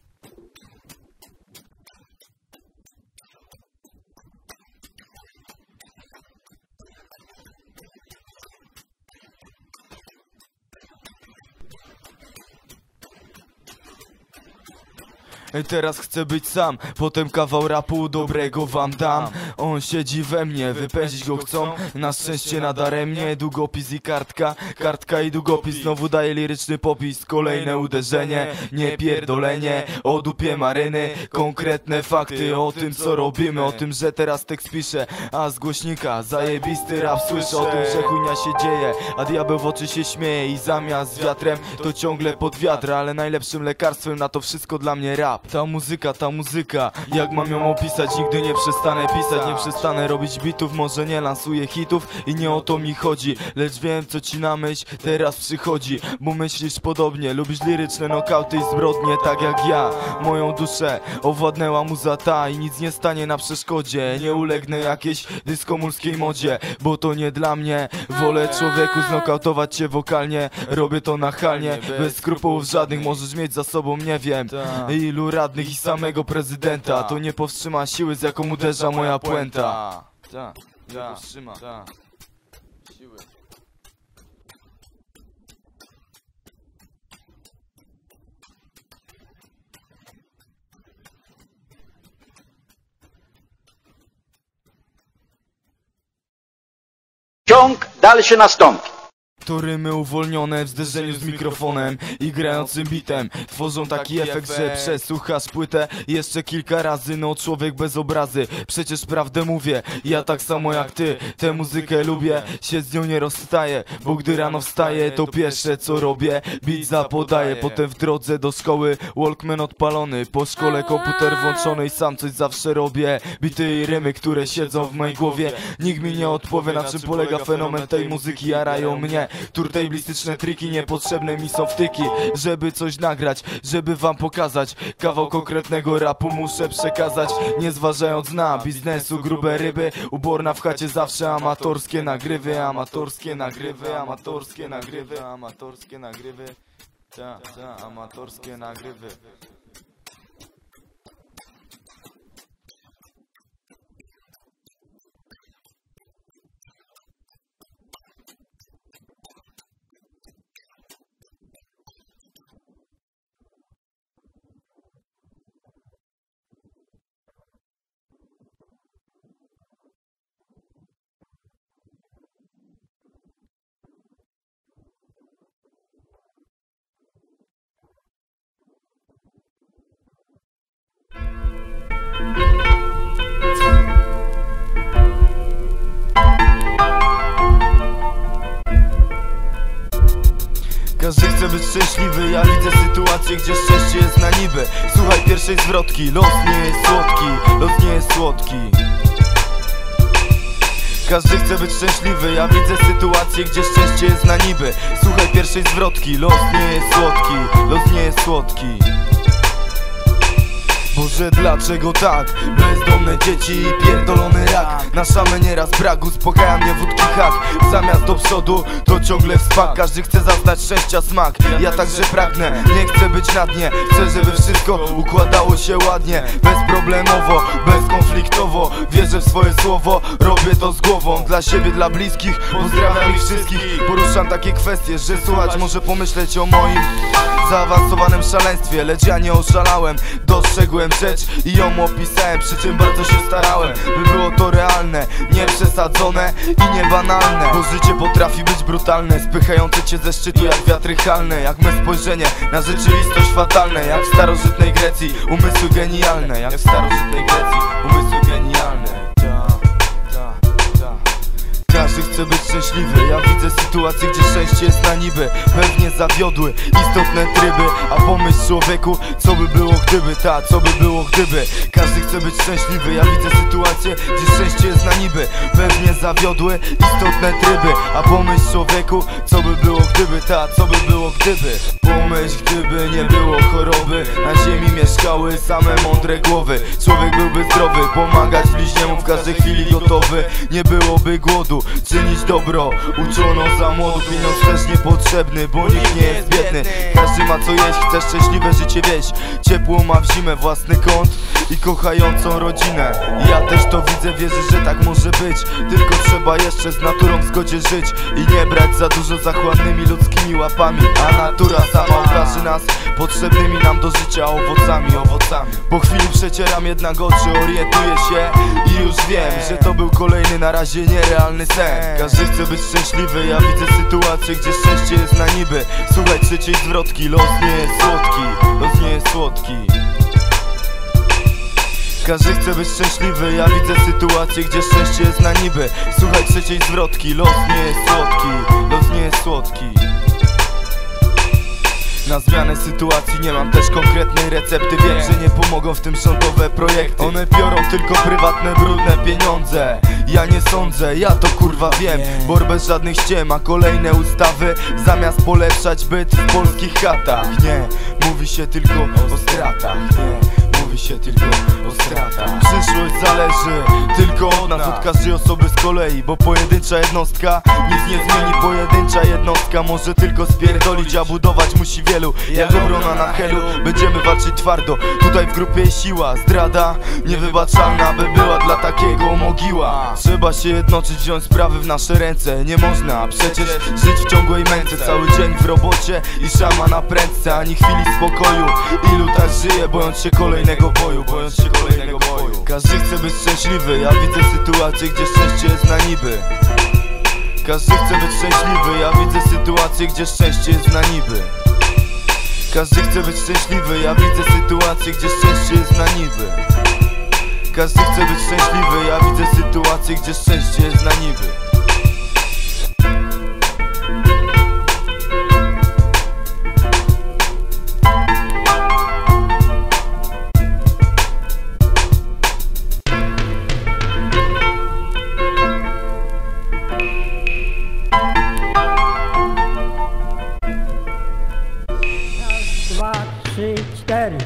Teraz chcę być sam, potem kawał rapu dobrego wam dam. On siedzi we mnie, wypędzić go chcą, na szczęście nadaremnie. Długopis i kartka, kartka i długopis, znowu daje liryczny popis. Kolejne uderzenie, nie pierdolenie, o dupie maryny. Konkretne fakty o tym co robimy, o tym, że teraz tekst piszę, a z głośnika zajebisty rap słyszę. O tym, że chujnia się dzieje, a diabeł w oczy się śmieje. I zamiast wiatrem to ciągle pod wiatr, ale najlepszym lekarstwem na to wszystko dla mnie rap. Ta muzyka, ta muzyka, jak mam ją opisać? Nigdy nie przestanę pisać, nie przestanę robić bitów. Może nie lansuję hitów i nie o to mi chodzi, lecz wiem co ci na myśl teraz przychodzi. Bo myślisz podobnie, lubisz liryczne nokauty i zbrodnie tak jak ja. Moją duszę owładnęła muza ta i nic nie stanie na przeszkodzie. Nie ulegnę jakiejś dyskomulskiej modzie, bo to nie dla mnie. Wolę człowieku znokautować cię wokalnie, robię to nachalnie, bez skrupułów żadnych. Możesz mieć za sobą nie wiem ilu radnych i samego prezydenta, to nie powstrzyma siły, z jaką uderza moja puenta. Ta, nie powstrzyma siły. Ciąg dalszy nastąpi. To rymy uwolnione w zderzeniu z mikrofonem i grającym bitem tworzą taki efekt, że przesłuchasz płytę jeszcze kilka razy. No człowiek bez obrazy, przecież prawdę mówię, ja tak samo jak ty tę muzykę lubię, się z nią nie rozstaję, bo gdy rano wstaję to pierwsze co robię, beat zapodaję. Potem w drodze do szkoły Walkman odpalony, po szkole komputer włączony i sam coś zawsze robię. Bity i rymy, które siedzą w mojej głowie, nikt mi nie odpowie na czym polega fenomen tej muzyki. Jarają mnie turtablistyczne triki, niepotrzebne mi są wtyki, żeby coś nagrać, żeby wam pokazać. Kawał konkretnego rapu muszę przekazać, nie zważając na biznesu grube ryby. Uborna w chacie zawsze amatorskie nagrywy, amatorskie nagrywy, amatorskie nagrywy, amatorskie nagrywy, ta, ta, amatorskie nagrywy. Każdy chce być szczęśliwy, ja widzę sytuację, gdzie szczęście jest na niby. Słuchaj pierwszej zwrotki, los nie jest słodki, los nie jest słodki. Każdy chce być szczęśliwy, ja widzę sytuację, gdzie szczęście jest na niby. Słuchaj pierwszej zwrotki, los nie jest słodki, los nie jest słodki. Boże, dlaczego tak? Bezdomne dzieci i pierdolony rak. Na szamę nieraz brak, uspokaja mnie wódki hak. Zamiast do przodu, to ciągle w spak. Każdy chce zaznać szczęścia smak, ja także pragnę. Nie chcę być na dnie, chcę, żeby wszystko układało się ładnie, bezproblemowo, bezkonfliktowo. Wierzę w swoje słowo, robię to z głową. Dla siebie, dla bliskich, pozdrawiam ich wszystkich. Poruszam takie kwestie, że słuchać może pomyśleć o moim zaawansowanym szaleństwie. Lecz ja nie oszalałem, dostrzegłem rzecz i ją opisałem. Przy czym bardzo się starałem, by było to realne, nie przesadzone i nie banalne. Bo życie potrafi być brutalne, spychające cię ze szczytu jak wiatry halne. Jak me spojrzenie na rzeczywistość fatalne, jak w starożytnej Grecji umysły genialne. Jak w starożytnej Grecji umysły genialne. Każdy chce być szczęśliwy. Ja widzę sytuację, gdzie szczęście jest na niby. Pewnie zawiodły istotne tryby. A pomyśl człowieku, co by było gdyby, ta, co by było gdyby. Każdy chce być szczęśliwy. Ja widzę sytuację, gdzie szczęście jest na niby. Pewnie zawiodły istotne tryby. A pomyśl człowieku, co by było gdyby, ta, co by było gdyby. Pomyśl, gdyby nie było choroby, na ziemi mieszkały same mądre głowy. Człowiek byłby zdrowy, pomagać bliźniemu w każdej chwili gotowy. Nie byłoby głodu, czynić dobro, uczono za młodu. Pieniądz też niepotrzebny, bo nikt nie jest biedny. Każdy ma co jeść, chce szczęśliwe życie wieść. Ciepło ma w zimę, własny kąt i kochającą rodzinę. Ja też to widzę, wierzę, że tak może być. Tylko trzeba jeszcze z naturą w zgodzie żyć i nie brać za dużo zachłannymi ludzkimi łapami. A natura sama okraszy nas potrzebnymi nam do życia owocami, owocami. Po chwili przecieram jednak oczy, orientuję się i już wiem, że to był kolejny na razie nierealny sen. Każdy chce być szczęśliwy, ja widzę sytuację, gdzie szczęście jest na niby. Słuchaj trzeciej zwrotki, los nie jest słodki, los nie jest słodki. Każdy chce być szczęśliwy, ja widzę sytuację, gdzie szczęście jest na niby. Słuchaj trzeciej zwrotki, los nie jest słodki, los nie jest słodki. Na zmianę sytuacji nie mam też konkretnej recepty. Wiem, że nie pomogą w tym rządowe projekty. One biorą tylko prywatne, brudne pieniądze. Ja nie sądzę, ja to kurwa wiem. Bor bez żadnych ściem, a kolejne ustawy zamiast polepszać byt w polskich chatach. Nie, mówi się tylko o stratach. Nie, mówi się tylko o stratach. Przyszłość zależy tylko od nas, od każdej osoby z kolei. Bo pojedyncza jednostka nic nie zmieni. Pojedyncza jednostka może tylko spierdolić, a budować musi wielu. Jak obrona na helu, będziemy walczyć twardo. Tutaj w grupie jest siła, zdrada niewybaczalna, by była dla takiego mogiła. Trzeba się jednoczyć, wziąć sprawy w nasze ręce. Nie można przecież żyć w ciągłej męce. Cały dzień w robocie i szama na prędce. Ani chwili spokoju, ilu tak żyje, bojąc się kolejnego boju, bojąc się kolejnego boju. Każdy chce być szczęśliwy, ja widzę sytuację, gdzie szczęście jest na niby. Każdy chce być szczęśliwy, ja widzę sytuację, gdzie szczęście jest na niby. Każdy chce być szczęśliwy, ja widzę sytuację, gdzie szczęście jest na niby. Każdy chce być szczęśliwy, ja widzę sytuację, gdzie szczęście jest na niby. Dwa, trzy, cztery.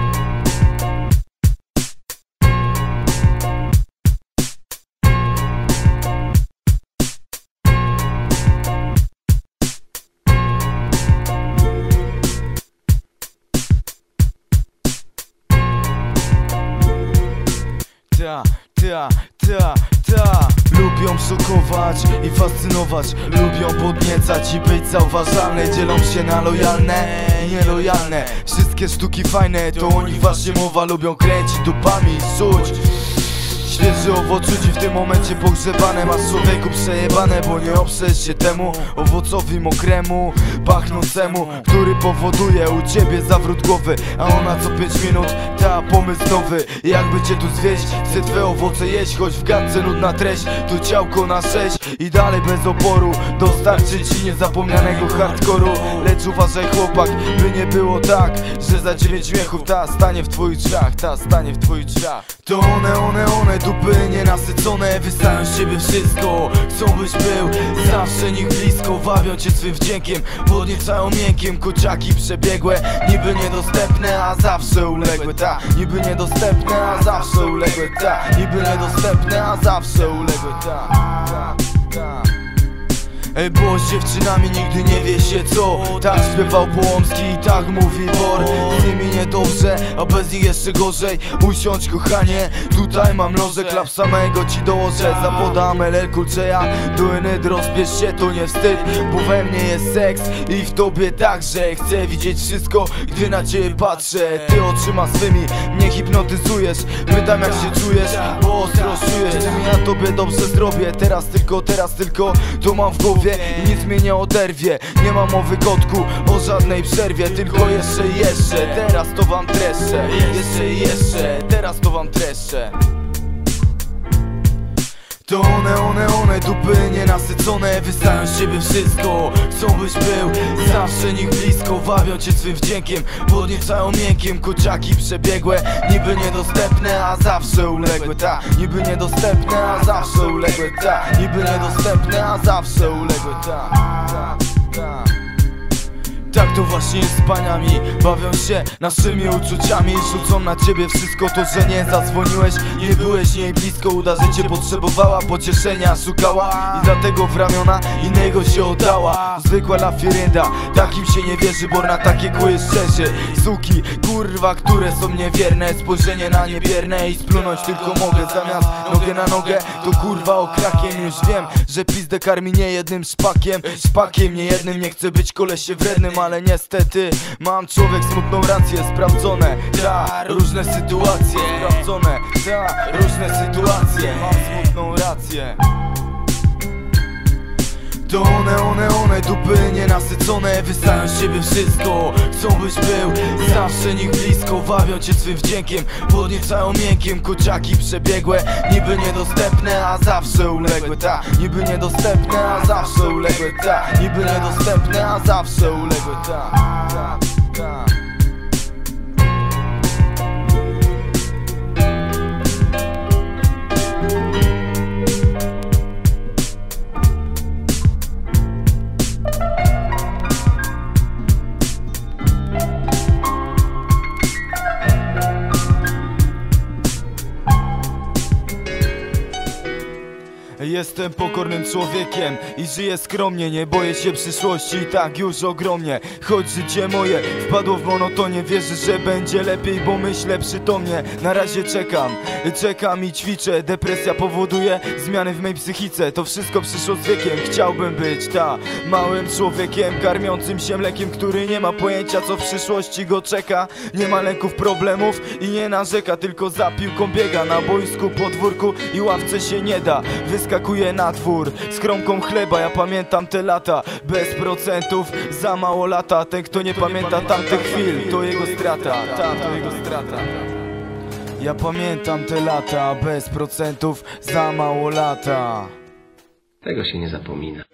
Ta, ta, ta, ta. Lubią szokować i fascynować, lubią podniecać i być zauważalne. Dzielą się na lojalne i nielojalne. Wszystkie sztuki fajne, to o nich właśnie mowa. Lubią kręcić dupami i czuć świeży owoc czuć w tym momencie pogrzebane. Masz człowieku przejebane, bo nie oprzesz się temu owocowi mokremu, pachnącemu, który powoduje u ciebie zawrót głowy. A ona co pięć minut, ta pomysł nowy. Jakby cię tu zwieść, chcę twe owoce jeść. Choć w gadce nudna treść, tu ciałko na sześć. I dalej bez oporu dostarczy ci niezapomnianego hardkoru. Lecz uważaj chłopak, by nie było tak, że za dziewięć miechów ta stanie w twoich drzwiach, ta stanie w twoich drzwiach. To one, one, one, dupy nienasycone, wystają z siebie wszystko. Chcą byś był zawsze nich blisko. Wabią cię swym wdziękiem, podniecają miękiem. Kociaki przebiegłe, niby niedostępne, a zawsze uległe. Ta, niby niedostępne, a zawsze uległe. Ta, niby niedostępne, a zawsze uległe. Ta, ta, ta. Bo z dziewczynami nigdy nie wie się co. Tak śpiewał Połomski i tak mówi Bor. Z nimi niedobrze, a bez nich jeszcze gorzej. Usiądź kochanie, tutaj mam lożę. Klap samego ci dołożę. Zapodam L L Kulczeja do Ened, rozbierz się, to nie wstyd. Bo we mnie jest seks i w tobie także. Chcę widzieć wszystko, gdy na ciebie patrzę. Ty oczyma swymi mnie hipnotyzujesz. Pytam jak się czujesz, bo ostro czujesz. Czy mi na tobie dobrze zrobię. Teraz tylko, teraz tylko to mam w głowie i nic mnie nie oderwie. Nie mam mowy kotku o żadnej przerwie. Tylko jeszcze i jeszcze, teraz to wam treszczę. Jeszcze i jeszcze, teraz to wam treszczę. To one, one, one, dupy nienasycone. Wystają z siebie wszystko, chcą byś był zawsze nich blisko. Wabią cię swym wdziękiem, podniecają miękkiem. Kociaki przebiegłe, niby niedostępne, a zawsze uległe. Ta, niby niedostępne, a zawsze uległe. Ta, niby niedostępne, a zawsze uległe. Ta, ta, ta. Tak to właśnie jest z paniami. Bawią się naszymi uczuciami. Rzucą na ciebie wszystko to, że nie zadzwoniłeś. Nie byłeś jej blisko. Uda, że cię potrzebowała, pocieszenia szukała i dlatego w ramiona innego się oddała. Zwykła lafirynda, takim się nie wierzy, bo na takie kły szczerzy. Suki, kurwa, które są niewierne. Spojrzenie na niebierne i splunąć tylko mogę. Zamiast nogę na nogę, to kurwa okrakiem. Już wiem, że pizdę karmi nie jednym szpakiem. Szpakiem nie jednym, nie chcę być kolesie wrednym, ale niestety mam człowiek smutną rację. Sprawdzone, ta, różne sytuacje. Sprawdzone, ta, różne sytuacje. Mam smutną rację. To one, one, one, dupy nienasycone. Wystają z siebie wszystko, chcą byś był zawsze nich blisko. Wabią cię swym wdziękiem, podniecają miękkiem. Kociaki przebiegłe, niby niedostępne, a zawsze uległe. Ta, niby niedostępne, a zawsze uległe. Ta, niby niedostępne, a zawsze uległe. Ta, ta, ta. Jestem pokornym człowiekiem i żyję skromnie. Nie boję się przyszłości i tak już ogromnie. Choć życie moje wpadło w monotonię. Wierzę, że będzie lepiej, bo myślę przytomnie. Na razie czekam, czekam i ćwiczę. Depresja powoduje zmiany w mej psychice. To wszystko przyszło z wiekiem. Chciałbym być, ta, małym człowiekiem karmiącym się mlekiem, który nie ma pojęcia, co w przyszłości go czeka. Nie ma lęków, problemów i nie narzeka, tylko za piłką biega. Na boisku, podwórku i ławce się nie da. Wyskakuje na dwór z kromką chleba. Ja pamiętam te lata bez procentów, za mało lata. Ten, kto nie pamięta tamtych chwil, to jego strata. Ta, to jego strata. Ja pamiętam te lata bez procentów, za mało lata. Tego się nie zapomina.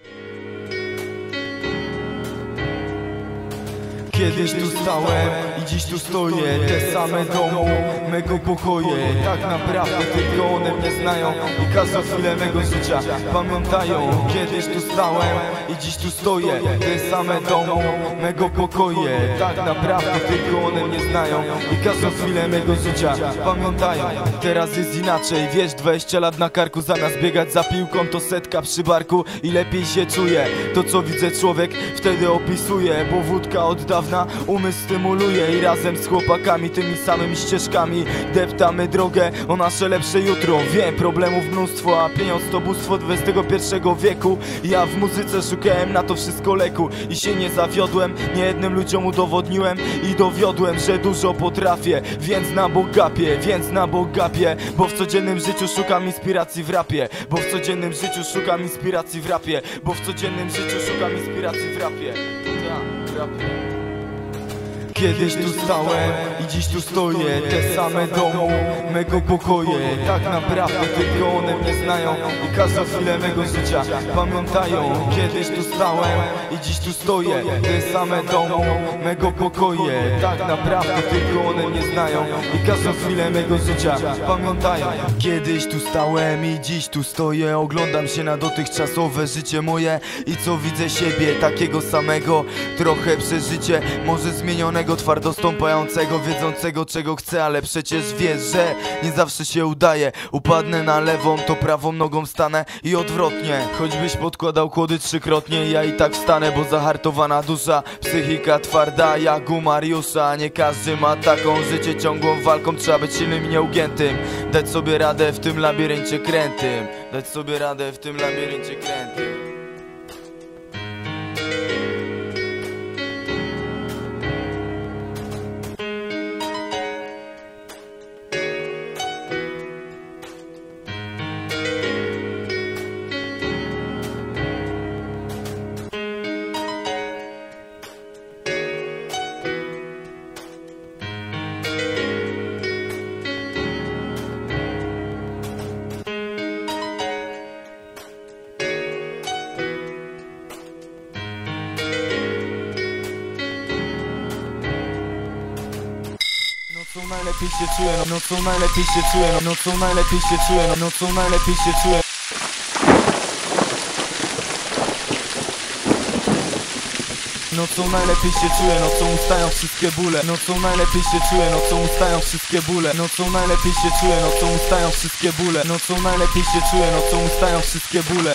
Kiedyś tu stałem i dziś tu stoję. Te same domu, mego pokoje. Tak naprawdę tylko one mnie znają i każdą chwilę mego życia pamiętają. Kiedyś tu stałem i dziś tu stoję. Te same domu, mego pokoje. Tak naprawdę tylko one mnie znają i każdą chwilę mego życia pamiętają. Teraz jest inaczej, wiesz, dwadzieścia lat na karku. Zamiast biegać za piłką, to setka przy barku i lepiej się czuję. To co widzę, człowiek wtedy opisuje, bo wódka od dawna umysł stymuluje i razem z chłopakami tymi samymi ścieżkami deptamy drogę o nasze lepsze jutro. Wiem, problemów mnóstwo, a pieniądz to bóstwo dwudziestego pierwszego wieku. Ja w muzyce szukałem na to wszystko leku i się nie zawiodłem. Niejednym ludziom udowodniłem i dowiodłem, że dużo potrafię. Więc na Bóg gapię, więc na Bóg gapię, bo w codziennym życiu szukam inspiracji w rapie. Bo w codziennym życiu szukam inspiracji w rapie. Bo w codziennym życiu szukam inspiracji w rapie. Tak, w rapie. Kiedyś tu stałem i dziś tu stoję. Te same domu, mego pokoje. Tak naprawdę tylko one mnie znają i każdą chwilę mego życia pamiętają. Kiedyś tu stałem i dziś tu stoję. Te same domu, mego pokoje. Tak naprawdę tylko one mnie znają i każdą chwilę mego życia pamiętają. Kiedyś tu stałem i dziś tu stoję. Oglądam się na dotychczasowe życie moje i co widzę siebie takiego samego. Trochę przeżycie, może zmienionego Tego twardo stąpającego, wiedzącego czego chcę. Ale przecież wiesz, że nie zawsze się udaje. Upadnę na lewą, to prawą nogą stanę i odwrotnie. Choćbyś podkładał kłody trzykrotnie, ja i tak wstanę, bo zahartowana dusza, psychika twarda jak u Mariusza. Nie każdy ma taką, życie ciągłą walką. Trzeba być silnym i nieugiętym, dać sobie radę w tym labiryncie krętym. Dać sobie radę w tym labiryncie krętym. Nocą najlepiej się czuję, no, nocą najlepiej się czuję, no, nocą najlepiej się czuję, no, nocą najlepiej się czuję. Nocą najlepiej się czuję, nocą ustają wszystkie bóle. Nocą najlepiej się czuję, nocą ustają wszystkie bóle. Nocą najlepiej się czuję, nocą ustają wszystkie bóle. Nocą najlepiej się czuję, nocą ustają wszystkie bóle.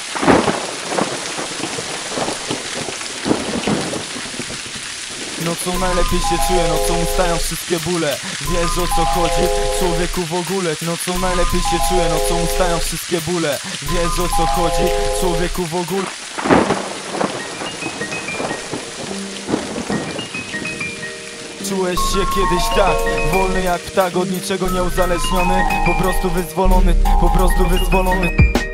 Nocą najlepiej się czuję, nocą ustają wszystkie bóle. Wiesz o co chodzi, człowieku w ogóle. Nocą najlepiej się czuję, nocą ustają wszystkie bóle. Wiesz o co chodzi, człowieku w ogóle. Czułeś się kiedyś tak, wolny jak ptak, od niczego nieuzależniony. Po prostu wyzwolony, po prostu wyzwolony.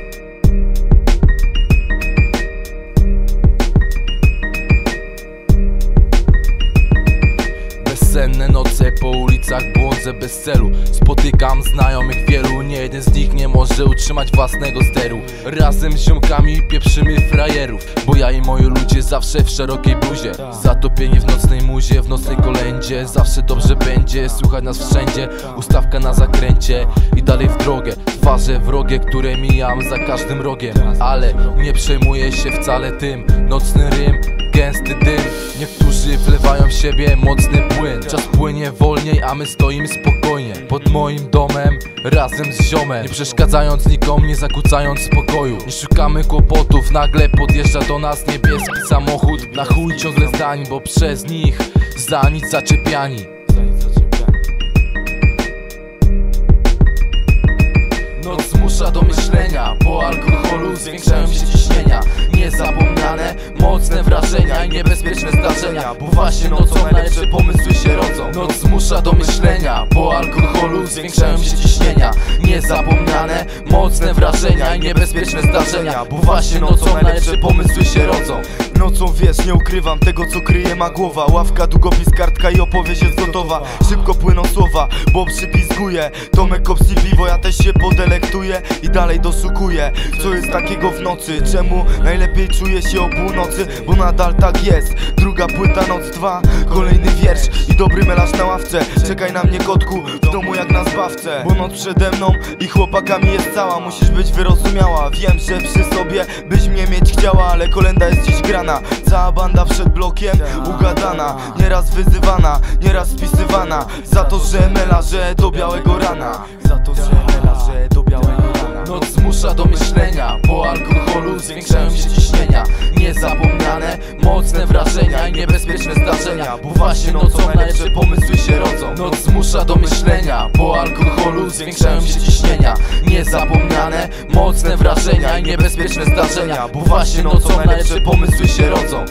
Senne noce po ulicach błądzę bez celu. Spotykam znajomych wielu, nie jeden z nich nie może utrzymać własnego steru. Razem z ziomkami pieprzymy frajerów, bo ja i moi ludzie zawsze w szerokiej bluzie. Zatopieni w nocnej muzie, w nocnej kolędzie. Zawsze dobrze będzie, słuchać nas wszędzie. Ustawka na zakręcie i dalej w drogę. Twarze wrogie, które mijam za każdym rogiem. Ale nie przejmuję się wcale tym. Nocny rym, gęsty dym. Niektórzy wlewają w siebie mocny płyn. Czas płynie wolniej, a my stoimy spokojnie pod moim domem, razem z ziomem. Nie przeszkadzając nikomu, nie zakłócając spokoju. Nie szukamy kłopotów, nagle podjeżdża do nas niebieski samochód. Na chuj ciągle zdań, bo przez nich za nic zaczepiani. Noc zmusza do myślenia, po alkoholu zwiększają się ciśnienia. Niezapomniane, mocne wrażenia i niebezpieczne zdarzenia, bo właśnie nocą najlepsze pomysły się rodzą. Noc zmusza do myślenia, po alkoholu zwiększają się ciśnienia. Niezapomniane, mocne wrażenia i niebezpieczne zdarzenia, bo właśnie nocą najlepsze pomysły się rodzą. Nocą wiesz, nie ukrywam tego co kryje ma głowa. Ławka, długopis, kartka i opowieść jest gotowa. Szybko płyną słowa, bo przypizguję. Tomek kopsi piwo, ja też się podelektuję i dalej doszukuję. Co jest takiego w nocy? Czemu najlepiej czuję się o północy? Bo nadal tak jest. Druga płyta, noc dwa, kolejny wiersz i dobry melarz na ławce. Czekaj na mnie kotku, w domu jak na zbawce. Bo noc przede mną i chłopakami jest cała. Musisz być wyrozumiała, wiem, że przy sobie byś mnie mieć chciała. Ale kolenda jest dziś grana. Cała banda przed blokiem ugadana, nieraz wyzywana, nieraz spisywana. Za to, że melarze do białego rana. Za to, że melarze do białego rana. Noc zmusza do myślenia, po alkoholu zwiększają się ciśnienia. Niezapomniane, mocne wrażenia i niebezpieczne zdarzenia, bo właśnie nocą najlepsze pomysły się rodzą. Noc zmusza do myślenia, po alkoholu zwiększają się ciśnienia. Niezapomniane, mocne wrażenia i niebezpieczne zdarzenia, bo właśnie nocą najlepsze pomysły się rodzą.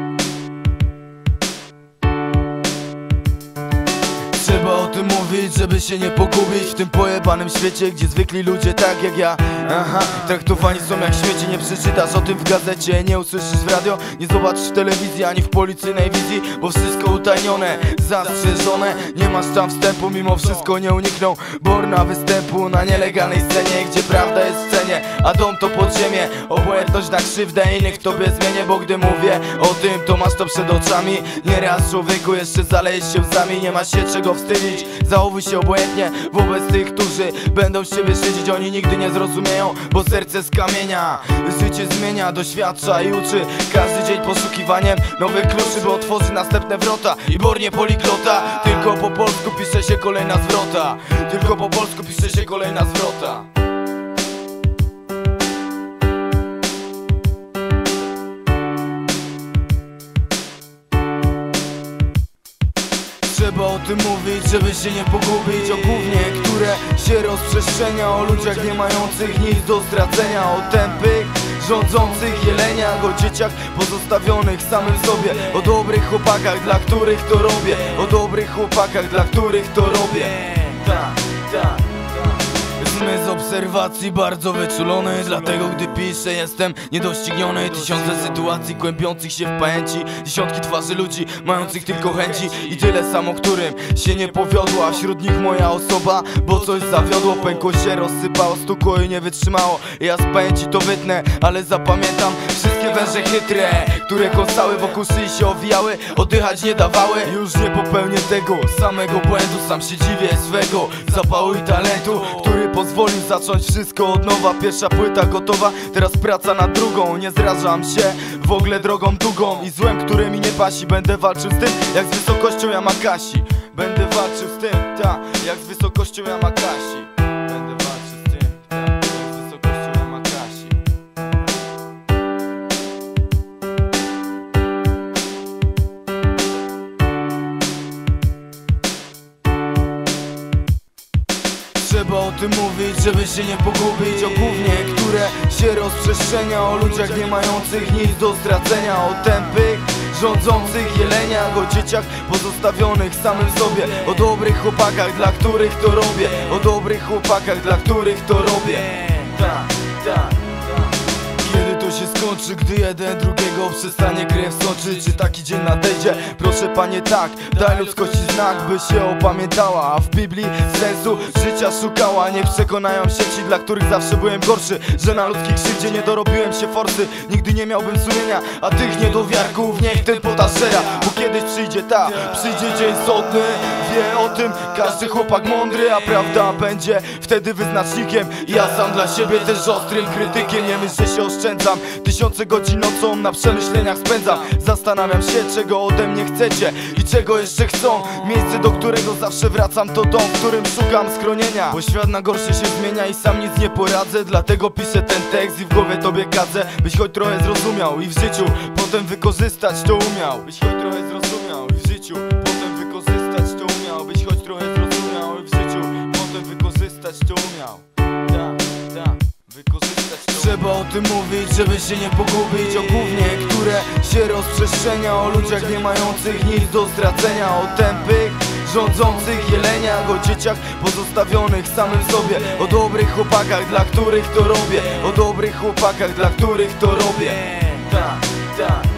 Trzeba o tym mówić, żeby żeby się nie pogubić w tym pojebanym świecie, gdzie zwykli ludzie tak jak ja, aha, traktowani są jak śmieci. Nie przeczytasz o tym w gazecie, nie usłyszysz w radio, nie zobaczysz w telewizji ani w policyjnej wizji, bo wszystko utajnione, zastrzeżone. Nie masz tam wstępu, mimo wszystko nie unikną Borna występu na nielegalnej scenie, gdzie prawda jest w cenie, a dom to podziemie. Obojętność na krzywdę innych w tobie zmienię, bo gdy mówię o tym, to masz to przed oczami. Nieraz człowieku jeszcze zalejesz się łzami, nie masz się czego wstydzić. Zachowuj się obojętnie wobec tych, którzy będą z ciebie szydzić. Oni nigdy nie zrozumieją, bo serce z kamienia. Życie zmienia, doświadcza i uczy każdy dzień poszukiwaniem nowych kluczy, by otworzy następne wrota. I Bornie poliglota, tylko po polsku pisze się kolejna zwrota. Tylko po polsku pisze się kolejna zwrota. Trzeba o tym mówić, żeby się nie pogubić. O gównie, które się rozprzestrzenia, o ludziach nie mających nic do stracenia, o tępych, rządzących jeleniach, o dzieciach pozostawionych samym sobie, o dobrych chłopakach, dla których to robię, o dobrych chłopakach, dla których to robię. Tak, tak. Z obserwacji bardzo wyczulony, dlatego gdy piszę jestem niedościgniony. Tysiące sytuacji kłębiących się w pamięci, dziesiątki twarzy ludzi mających tylko chęci i tyle samo, którym się nie powiodło, a wśród nich moja osoba, bo coś zawiodło. Pękło się, rozsypało, stukło i nie wytrzymało. Ja z pamięci to wytnę, ale zapamiętam wszystkie węże chytre, które kąsały wokół szyi się owijały, oddychać nie dawały. Już nie popełnię tego samego błędu, sam się dziwię swego zapału i talentu, który pozwolił zacząć wszystko od nowa. Pierwsza płyta gotowa, teraz praca nad drugą. Nie zrażam się w ogóle drogą długą i złem, które mi nie pasi. Będę walczył z tym, jak z wysokością Yamakasi. Będę walczył z tym, ta, jak z wysokością Yamakasi. Będę walczył z tym, ta, jak z wysokością Yamakasi. Trzeba o tym mówić, żeby się nie pogubić. O gównie, które się rozprzestrzenia, o ludziach nie mających nic do stracenia, o tępych, rządzących jeleniach, o dzieciach pozostawionych samym sobie, o dobrych chłopakach, dla których to robię, o dobrych chłopakach, dla których to robię. Tak, tak. Kiedy to się skończy, gdy jeden drugiego przestanie krew sączyć? Czy taki dzień nadejdzie? Proszę panie, tak, daj ludzkości znak, by się opamiętała, a w Biblii sensu życia szukała. Niech przekonają się ci, dla których zawsze byłem gorszy, że na ludzkiej krzywdzie nie dorobiłem się forsy. Nigdy nie miałbym sumienia, a tych niedowiarków niech ten potażera, bo kiedyś przyjdzie ta, przyjdzie dzień sądny. Wie o tym każdy chłopak mądry, a prawda będzie wtedy wyznacznikiem. Ja sam dla siebie też ostrym krytykiem. Nie myśl, że się oszczędzam, tysiące godzin nocą na przemyśleniach spędzam. Zastanawiam się, czego ode mnie chcecie i czego jeszcze chcą. Miejsce, do którego zawsze wracam, to dom, w którym szukam schronienia, bo świat na gorsze się zmienia i sam nic nie poradzę. Dlatego piszę ten tekst i w głowie tobie kadzę, byś choć trochę zrozumiał i w życiu potem wykorzystać to umiał. Byś choć trochę zrozumiał i w życiu potem wykorzystać to umiał. Byś choć trochę zrozumiał i w życiu potem wykorzystać to umiał. Tak, tak, wykorzystać to. Trzeba o tym mówić, żeby się nie pogubić. O gównie, które się rozprzestrzenia, o ludziach nie mających nic do stracenia, o tępych, rządzących jeleniach, o dzieciach pozostawionych samym sobie, o dobrych chłopakach, dla których to robię, o dobrych chłopakach, dla których to robię. Tak, tak.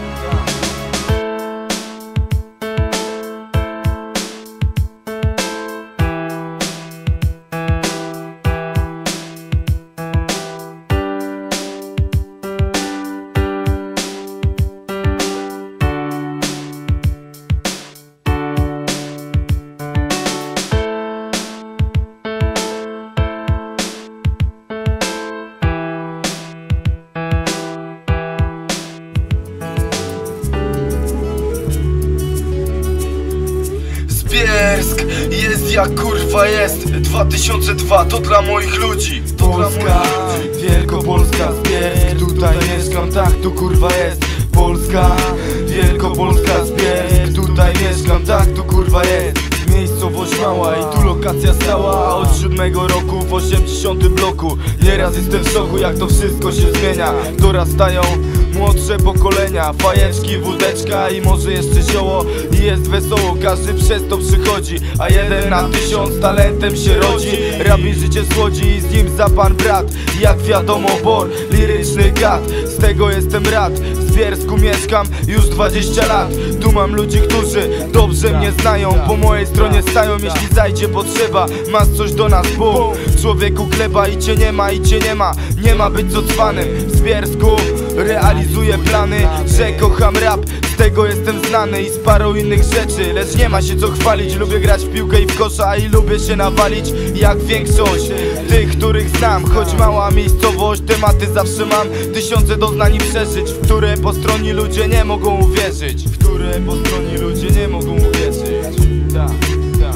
Zbiersk jest jak kurwa jest. Dwa tysiące dwa to dla moich ludzi. Polska, Wielkopolska, Zbiersk. Tutaj mieszkam, tak tu kurwa jest. Polska, Wielkopolska, Zbiersk. Tutaj mieszkam, tak tu kurwa jest. Miejscowość mała i tu lokacja stała. Od siódmego roku w osiemdziesiątym bloku. Nieraz jestem w szoku, jak to wszystko się zmienia. Dorastają młodsze pokolenia, fajeczki, wódeczka i może jeszcze zioło. I jest wesoło, każdy przez to przychodzi, a jeden na tysiąc talentem się rodzi. Rabi życie słodzi i z nim za pan brat. Jak wiadomo, bor, liryczny gad, z tego jestem rad. W Bielsku mieszkam już dwadzieścia lat. Tu mam ludzi, którzy dobrze mnie znają, po mojej stronie stają, jeśli zajdzie potrzeba. Masz coś do nas, bum, człowieku chleba i cię nie ma, i cię nie ma. Nie ma być cofany. W Bielsku realizuję plany, że kocham rap, z tego jestem znany i z parą innych rzeczy, lecz nie ma się co chwalić. Lubię grać w piłkę i w kosza i lubię się nawalić jak większość tych, których znam. Choć mała miejscowość, tematy zawsze mam, tysiące doznań i przeżyć, w które postronni ludzie nie mogą uwierzyć, w które postronni ludzie nie mogą uwierzyć. Ta, ta.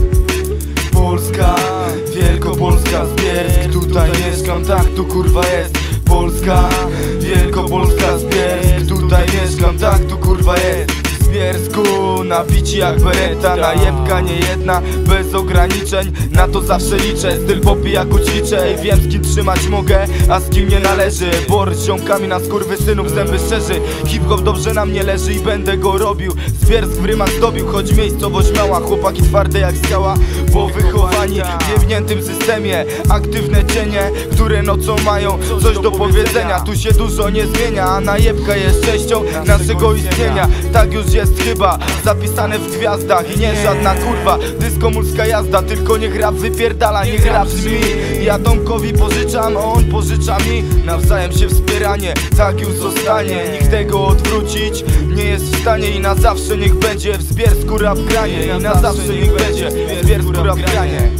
Polska, Wielkopolska z Bielsk, tutaj mieszkam, tak tu kurwa jest. Polska, Wielkopolska z Bielsk, tutaj mieszkam, tak tu kurwa jest. W Bielsku nabici jak bereta, najebka nie jedna, bez ograniczeń, na to zawsze liczę. Styl popijaku ćwiczę i wiem z kim trzymać mogę, a z kim nie należy. Bor z ziomkami na skurwysynów zęby szczerzy. Hip-hop dobrze na mnie leży i będę go robił. Z Bielsk w rymach zdobił, choć miejscowość mała. Chłopaki twarde jak skała, bo wychowani w jebniętym systemie. Aktywne cienie, które nocą mają coś do powiedzenia. Tu się dużo nie zmienia, a najebka jest częścią naszego istnienia. Tak już jest chyba zapisane w gwiazdach. I nie żadna kurwa dyskomulska jazda, tylko niech rap wypierdala, niech rap brzmi. Ja Tomkowi pożyczam, a on pożycza mi. Nawzajem się wspieranie, tak już zostanie. Nikt tego odwrócić nie jest w stanie. I na zawsze niech będzie w Zbiersku rap granie. I na zawsze niech będzie w Zbiersku rap granie.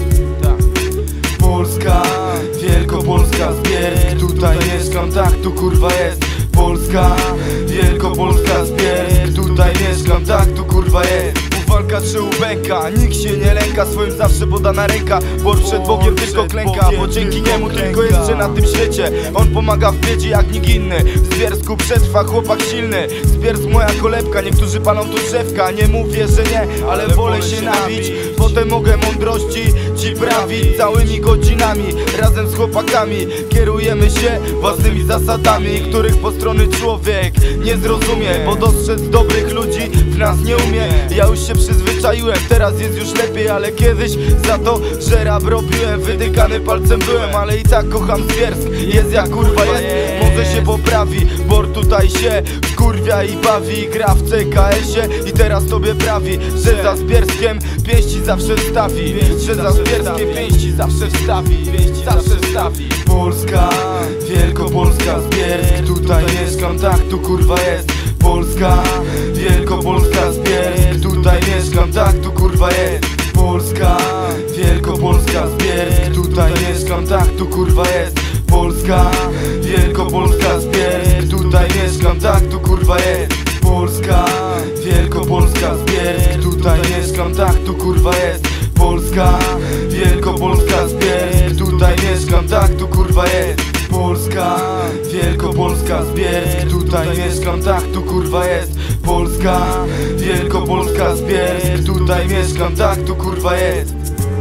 Polska, Wielkopolska z Bielsk, tutaj mieszkam, tak tu kurwa jest. Polska, Wielkopolska z Bielsk, tutaj mieszkam, tak tu kurwa jest. Walka czy ubęka, nikt się nie lęka, swoim zawsze podana ręka. Bo przed Bogiem tylko klęka, bo dzięki niemu tylko jeszcze na tym świecie. On pomaga w biedzie jak nikt inny. W Zbiersku przetrwa chłopak silny. Zbiersk moja kolebka, niektórzy palą tu drzewka. Nie mówię, że nie, ale wolę się nabić. Potem mogę mądrości ci prawić całymi godzinami. Razem z chłopakami kierujemy się własnymi zasadami, których po strony człowiek nie zrozumie, bo dostrzec dobrych ludzi w nas nie umie. Ja już się przyzwyczaiłem, teraz jest już lepiej, ale kiedyś za to, że rap robiłem, wytykany palcem byłem, ale i tak kocham Zbiersk, jest jak kurwa jest, może się poprawi. Bor tutaj się wkurwia i bawi, gra w C K S-ie i teraz tobie prawi, że za Zbierskiem pięści zawsze wstawi, że za Zbierskiem pięści zawsze wstawi, zawsze wstawi. Polska, Wielkopolska z Bielsk, tutaj mieszkam, tak tu kurwa jest. Polska, Wielkopolska z Bielsk, tutaj mieszkam, tak tu kurwa jest. Polska, Wielkopolska z Bielsk, tutaj mieszkam, tak tu kurwa jest. Polska, Wielkopolska z Bielsk, tutaj mieszkam, tak tu kurwa jest. Polska, Wielkopolska z Bielsk, tutaj mieszkam, tak tu kurwa jest. Polska, Wielkopolska z Bielsk, tutaj mieszkam, tak tu kurwa jest. Polska, Wielkopolska z Bielsk, tutaj mieszkam, tak tu kurwa jest. Polska, Wielkopolska z Bielsk, tutaj mieszkam, tak tu kurwa jest.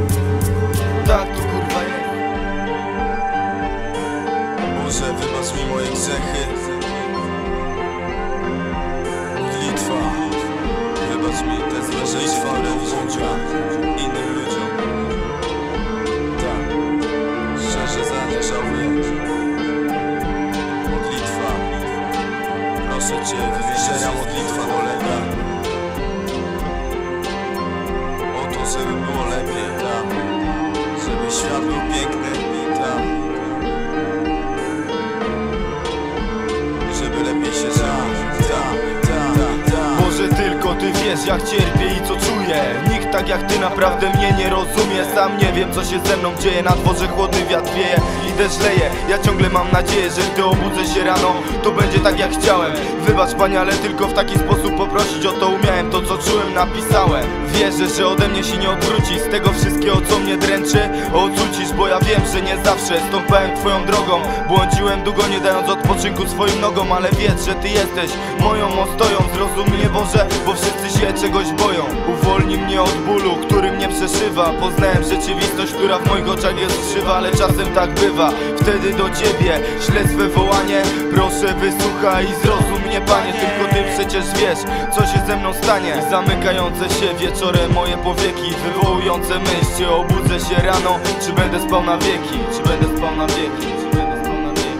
Tak tu kurwa jest. Boże, wybacz mi moje grzechy. Modlitwa, wybacz mi te złe rzeczy, które wrządziłem innym ludziom. Tak, szczerze za nie żałuję. Modlitwa, proszę Cię, wywyższenia modlitwa dolega o to, żeby było lepiej, tam, żeby świat był piękny, tam, żeby lepiej się żyło, tam, tam, tam. Może tylko Ty wiesz jak cierpię i co czuję. Nikt tak jak Ty naprawdę mnie nie rozumie. Sam nie wiem co się ze mną dzieje, na dworze chłodny wiatr wieje i deszcz leje. Ja ciągle mam nadzieję, że gdy obudzę się rano, to będzie tak jak chciałem. Wybacz Panie, ale tylko w taki sposób poprosić o to umiałem. To co czułem napisałem. Wierzę, że ode mnie się nie odwróci, z tego wszystkiego co mnie dręczy odrzucisz, bo ja wiem, że nie zawsze stąpałem Twoją drogą. Błądziłem długo nie dając odpoczynku swoim nogom, ale wiedz, że Ty jesteś moją ostoją. Zrozum mnie Boże, bo wszyscy się czegoś boją. Uwolnij mnie od bólu, który mnie przeszywa. Poznałem rzeczywistość, która w moich oczach jest krzywa, ale czasem tak bywa. Wtedy do ciebie ślę swe wołanie. Proszę wysłuchaj i zrozum mnie, Panie. Tylko ty przecież wiesz, co się ze mną stanie. Zamykające się wieczorem moje powieki, wywołujące myśl, czy obudzę się rano, czy będę spał na wieki, czy będę spał na wieki, czy będę spał na wieki.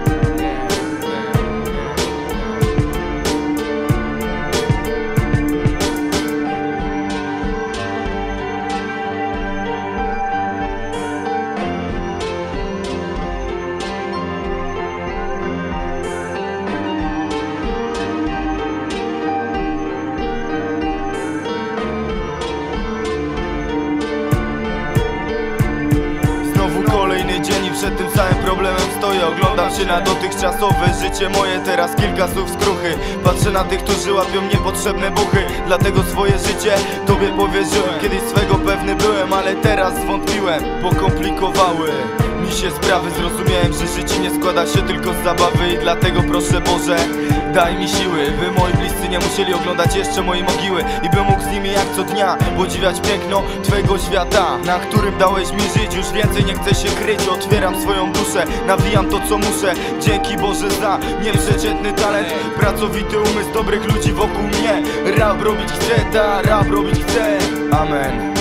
Kolejny dzień i przed tym samym problemem stoję. Oglądam się na dotychczasowe życie moje. Teraz kilka słów skruchy. Patrzę na tych, którzy łapią niepotrzebne buchy. Dlatego swoje życie tobie powierzyłem. Kiedyś swego pewny byłem, ale teraz zwątpiłem. Pokomplikowały mi się sprawy. Zrozumiałem, że życie nie składa się tylko z zabawy. I dlatego proszę Boże, daj mi siły, by moi bliscy nie musieli oglądać jeszcze mojej mogiły. I bym mógł z nimi jak co dnia podziwiać piękno twojego świata, na którym dałeś mi żyć. Już więcej nie chcę się kryć, otwieram swoją duszę, nawijam to co muszę. Dzięki Boże za nieprzeciętny talent, pracowity umysł dobrych ludzi wokół mnie. Rap robić chcę, ta rap robić chcę. Amen.